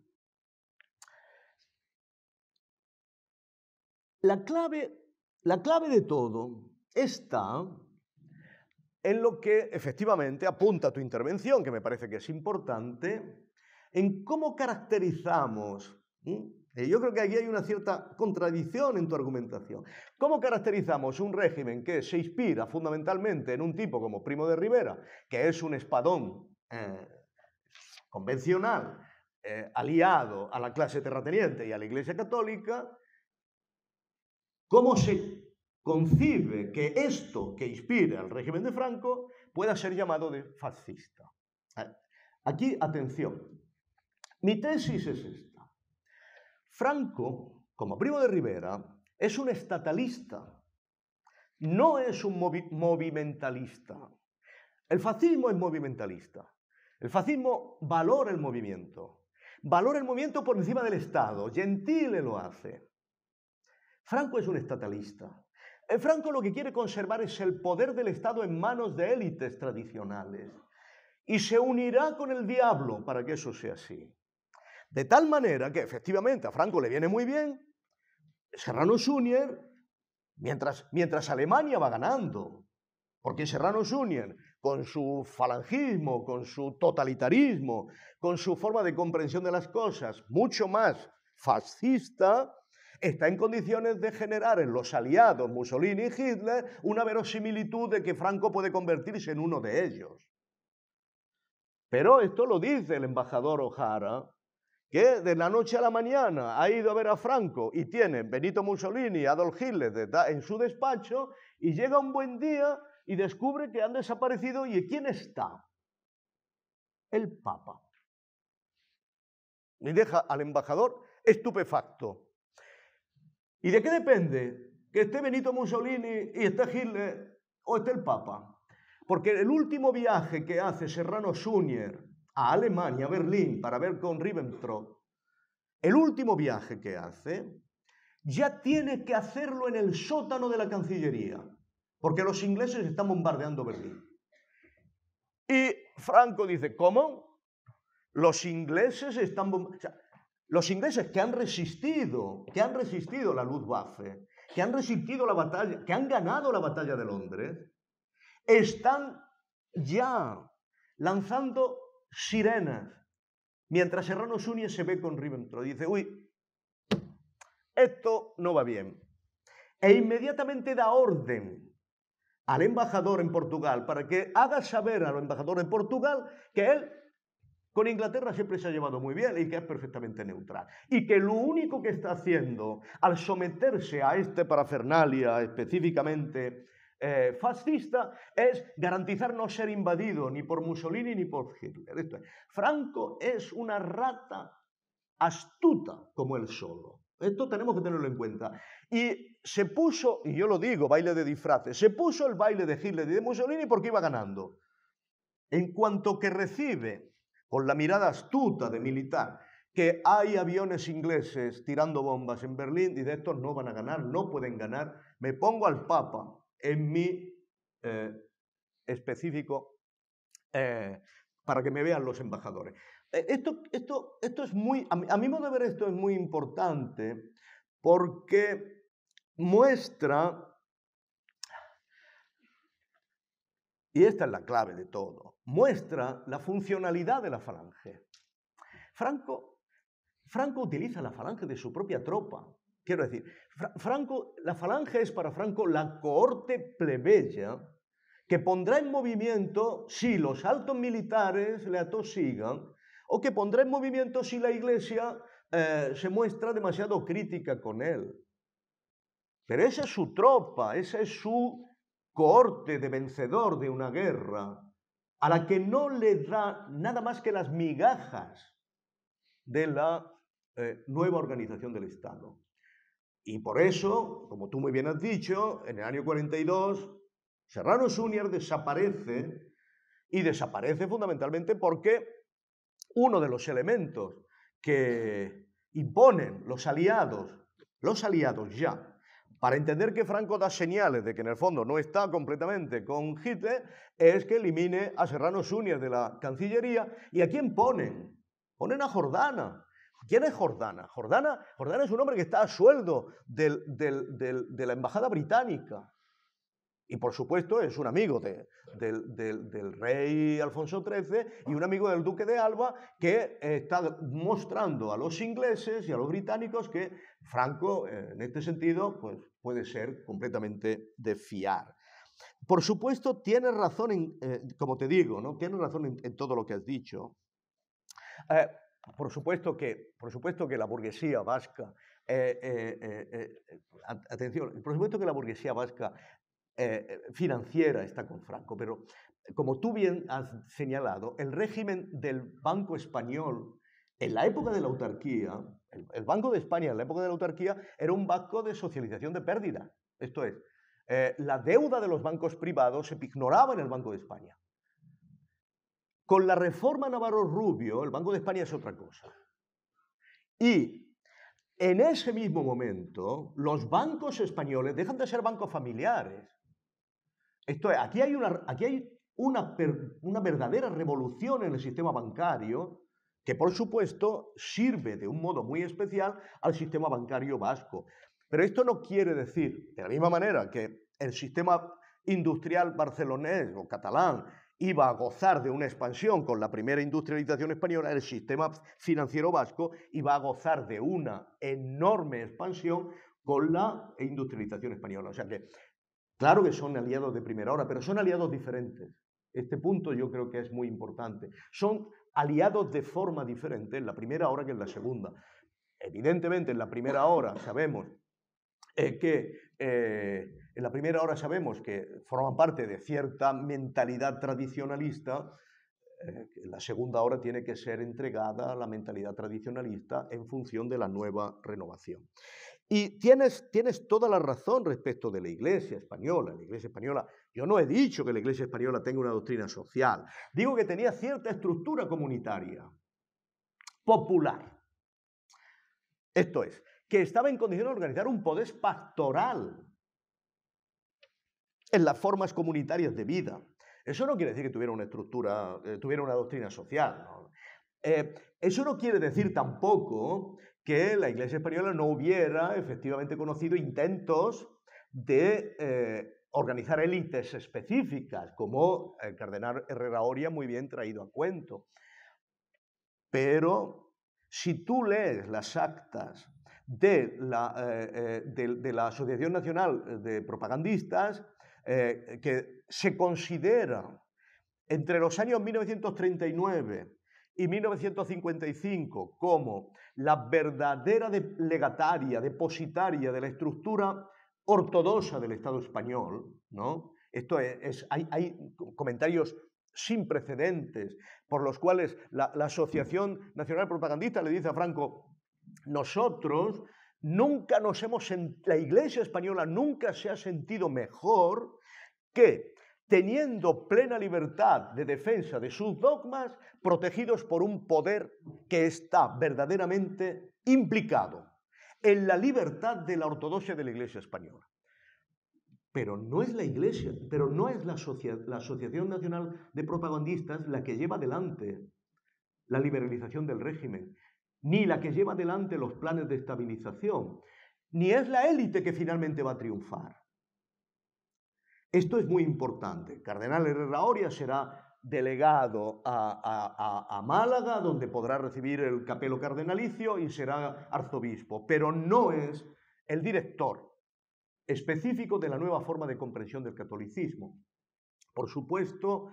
La clave de todo está en lo que efectivamente apunta tu intervención, que me parece que es importante, en cómo caracterizamos. Yo creo que aquí hay una cierta contradicción en tu argumentación. ¿Cómo caracterizamos un régimen que se inspira fundamentalmente en un tipo como Primo de Rivera, que es un espadón convencional, aliado a la clase terrateniente y a la Iglesia Católica? ¿Cómo se concibe que esto que inspira al régimen de Franco pueda ser llamado de fascista? Aquí, atención, mi tesis es esta. Franco, como Primo de Rivera, es un estatalista, no es un movimentalista. El fascismo es movimentalista. El fascismo valora el movimiento por encima del Estado. Gentile lo hace. Franco es un estatalista. Franco lo que quiere conservar es el poder del Estado en manos de élites tradicionales y se unirá con el diablo para que eso sea así. De tal manera que efectivamente a Franco le viene muy bien Serrano Suñer mientras Alemania va ganando, porque Serrano Suñer, con su falangismo, con su totalitarismo, con su forma de comprensión de las cosas mucho más fascista, está en condiciones de generar en los aliados Mussolini y Hitler una verosimilitud de que Franco puede convertirse en uno de ellos. Pero esto lo dice el embajador O'Hara, que de la noche a la mañana ha ido a ver a Franco y tiene Benito Mussolini y Adolf Hitler en su despacho y llega un buen día y descubre que han desaparecido. ¿Y quién está? El Papa. Y deja al embajador estupefacto. ¿Y de qué depende que esté Benito Mussolini y esté Hitler o esté el Papa? Porque el último viaje que hace Serrano Suñer a Alemania, a Berlín, para ver con Ribbentrop, el último viaje que hace, ya tiene que hacerlo en el sótano de la Cancillería, porque los ingleses están bombardeando Berlín. Y Franco dice, ¿cómo? Los ingleses están bombardeando... Los ingleses que han resistido la Luftwaffe, que han resistido la batalla, que han ganado la batalla de Londres, están ya lanzando sirenas, mientras Serrano Suñer se ve con Ribbentrop. Dice, uy, esto no va bien. E inmediatamente da orden al embajador en Portugal para que haga saber al embajador en Portugal que él con Inglaterra siempre se ha llevado muy bien y que es perfectamente neutral. Y que lo único que está haciendo al someterse a esta parafernalia específicamente fascista es garantizar no ser invadido ni por Mussolini ni por Hitler. Esto es. Franco es una rata astuta como él solo. Esto tenemos que tenerlo en cuenta. Y se puso, y yo lo digo, baile de disfraces, se puso el baile de Hitler y de Mussolini porque iba ganando. En cuanto que recibe con la mirada astuta de militar, que hay aviones ingleses tirando bombas en Berlín, y de estos no van a ganar, no pueden ganar, me pongo al Papa en mi específico para que me vean los embajadores. Esto es muy, a mi modo de ver, esto es muy importante porque muestra, y esta es la clave de todo, muestra la funcionalidad de la falange. Franco utiliza la falange de su propia tropa. Quiero decir, la falange es para Franco la cohorte plebeya que pondrá en movimiento si los altos militares le atosigan o que pondrá en movimiento si la Iglesia se muestra demasiado crítica con él. Pero esa es su tropa, esa es su cohorte de vencedor de una guerra, a la que no le da nada más que las migajas de la nueva organización del Estado. Y por eso, como tú muy bien has dicho, en el año 42, Serrano Suñer desaparece, y desaparece fundamentalmente porque uno de los elementos que imponen los aliados ya, para entender que Franco da señales de que en el fondo no está completamente con Hitler, es que elimine a Serrano Suñer de la Cancillería. ¿Y a quién ponen? Ponen a Jordana. ¿Quién es Jordana? Jordana es un hombre que está a sueldo de la embajada británica. Y por supuesto es un amigo del rey Alfonso XIII y un amigo del duque de Alba, que está mostrando a los ingleses y a los británicos que Franco, en este sentido, pues, puede ser completamente de fiar. Por supuesto, tienes razón, como te digo, ¿no? Tienes razón en todo lo que has dicho. Por supuesto que la burguesía vasca, atención, por supuesto que la burguesía vasca financiera está con Franco, pero como tú bien has señalado, el régimen del Banco Español en la época de la autarquía, el Banco de España en la época de la autarquía era un banco de socialización de pérdidas. Esto es, la deuda de los bancos privados se pignoraba en el Banco de España. Con la reforma Navarro-Rubio, el Banco de España es otra cosa. Y en ese mismo momento, los bancos españoles dejan de ser bancos familiares. Esto es, aquí hay una verdadera revolución en el sistema bancario que, por supuesto, sirve de un modo muy especial al sistema bancario vasco. Pero esto no quiere decir, de la misma manera que el sistema industrial barcelonés o catalán iba a gozar de una expansión con la primera industrialización española, el sistema financiero vasco iba a gozar de una enorme expansión con la industrialización española. O sea que, claro que son aliados de primera hora, pero son aliados diferentes. Este punto yo creo que es muy importante. Son aliados de forma diferente en la primera hora que en la segunda. Evidentemente, en la primera hora sabemos que forman parte de cierta mentalidad tradicionalista. En la segunda hora tiene que ser entregada a la mentalidad tradicionalista en función de la nueva renovación. Y tienes toda la razón respecto de la Iglesia española. La Iglesia española, yo no he dicho que la Iglesia española tenga una doctrina social. Digo que tenía cierta estructura comunitaria, popular. Esto es, que estaba en condiciones de organizar un poder pastoral en las formas comunitarias de vida. Eso no quiere decir que tuviera una estructura, tuviera una doctrina social, ¿no? Eso no quiere decir tampoco que la Iglesia española no hubiera efectivamente conocido intentos de organizar élites específicas, como el cardenal Herrera Oria muy bien traído a cuento. Pero si tú lees las actas de la Asociación Nacional de Propagandistas, que se considera entre los años 1939 y 1955 como la verdadera legataria, depositaria de la estructura ortodoxa del Estado español, ¿no? Esto hay comentarios sin precedentes por los cuales la Asociación Nacional Propagandista le dice a Franco: nosotros nunca la Iglesia española nunca se ha sentido mejor que teniendo plena libertad de defensa de sus dogmas, protegidos por un poder que está verdaderamente implicado en la libertad de la ortodoxia de la Iglesia española. Pero no es la Iglesia, pero no es la Asociación Nacional de Propagandistas la que lleva adelante la liberalización del régimen, ni la que lleva adelante los planes de estabilización, ni es la élite que finalmente va a triunfar. Esto es muy importante. El cardenal Herrera Oria será delegado a Málaga, donde podrá recibir el capelo cardenalicio y será arzobispo, pero no es el director específico de la nueva forma de comprensión del catolicismo. Por supuesto,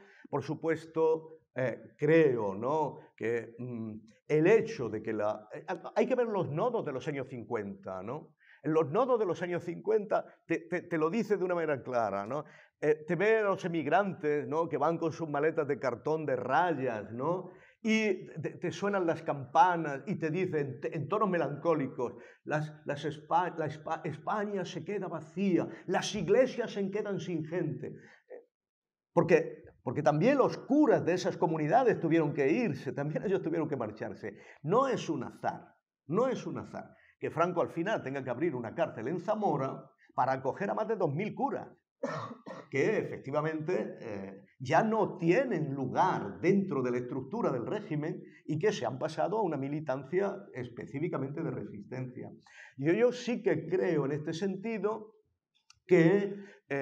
creo, ¿no?, que el hecho de que hay que ver los nodos de los años 50, ¿no? En los nodos de los años 50 te lo dice de una manera clara, ¿no? Te ve a los emigrantes, ¿no?, que van con sus maletas de cartón de rayas, ¿no?, y te suenan las campanas y te dicen en tonos melancólicos: España se queda vacía, las iglesias se quedan sin gente. Porque también los curas de esas comunidades tuvieron que irse, también ellos tuvieron que marcharse. No es un azar. No es un azar que Franco al final tenga que abrir una cárcel en Zamora para acoger a más de 2.000 curas, que efectivamente ya no tienen lugar dentro de la estructura del régimen y que se han pasado a una militancia específicamente de resistencia. Yo sí que creo en este sentido que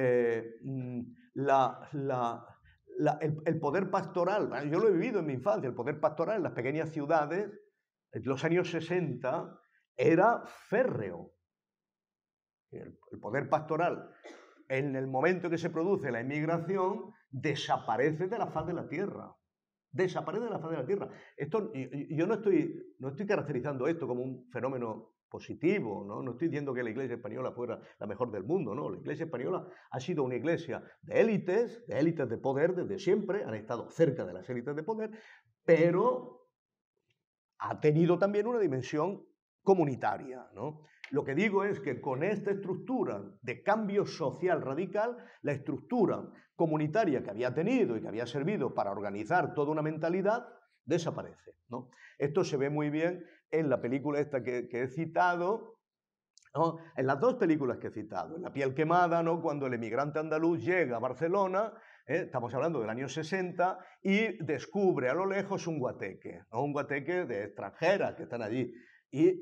el poder pastoral, yo lo he vivido en mi infancia, el poder pastoral en las pequeñas ciudades, en los años 60, era férreo. El poder pastoral, en el momento que se produce la inmigración, desaparece de la faz de la tierra. Desaparece de la faz de la tierra. Yo no estoy caracterizando esto como un fenómeno positivo, ¿no? No estoy diciendo que la Iglesia española fuera la mejor del mundo, no. La Iglesia española ha sido una iglesia de élites de poder desde siempre, han estado cerca de las élites de poder, pero ha tenido también una dimensión comunitaria, ¿no? Lo que digo es que con esta estructura de cambio social radical, la estructura comunitaria que había tenido y que había servido para organizar toda una mentalidad, desaparece, ¿no? Esto se ve muy bien en la película esta que he citado, ¿no? En las dos películas que he citado, en La piel quemada, ¿no? Cuando el emigrante andaluz llega a Barcelona, estamos hablando del año 60, y descubre a lo lejos un guateque, ¿no? Un guateque de extranjeras que están allí. Y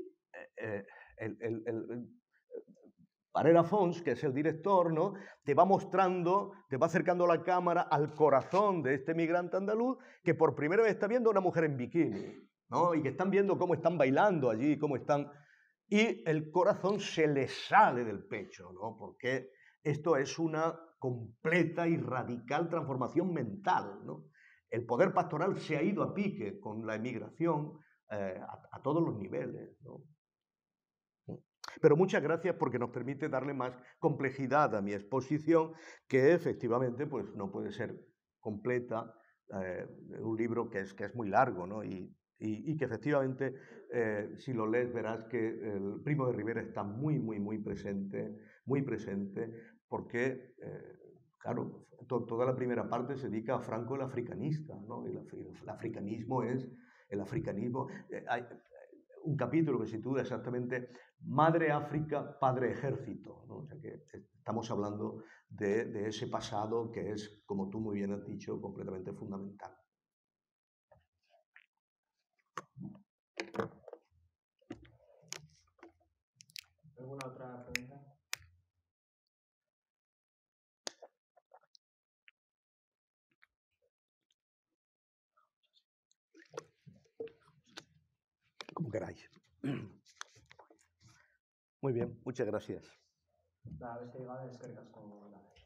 Parera Fons, que es el director, ¿no? Te va mostrando, te va acercando la cámara al corazón de este migrante andaluz que por primera vez está viendo a una mujer en bikini, ¿no? Y que están viendo cómo están bailando allí, cómo están... Y el corazón se le sale del pecho, ¿no? Porque esto es una completa y radical transformación mental, ¿no? El poder pastoral se ha ido a pique con la emigración a todos los niveles, ¿no? Pero muchas gracias porque nos permite darle más complejidad a mi exposición, que efectivamente pues, no puede ser completa, un libro que es muy largo, ¿no? Y que efectivamente, si lo lees, verás que el Primo de Rivera está muy presente, porque, claro, toda la primera parte se dedica a Franco el africanista, ¿no? El africanismo es... El africanismo... hay un capítulo que se titula exactamente Madre África, Padre Ejército, ¿no? O sea que estamos hablando de ese pasado que es, como tú muy bien has dicho, completamente fundamental. ¿Alguna otra pregunta? Como queráis. Muy bien, muchas gracias. La beste llegada es que con la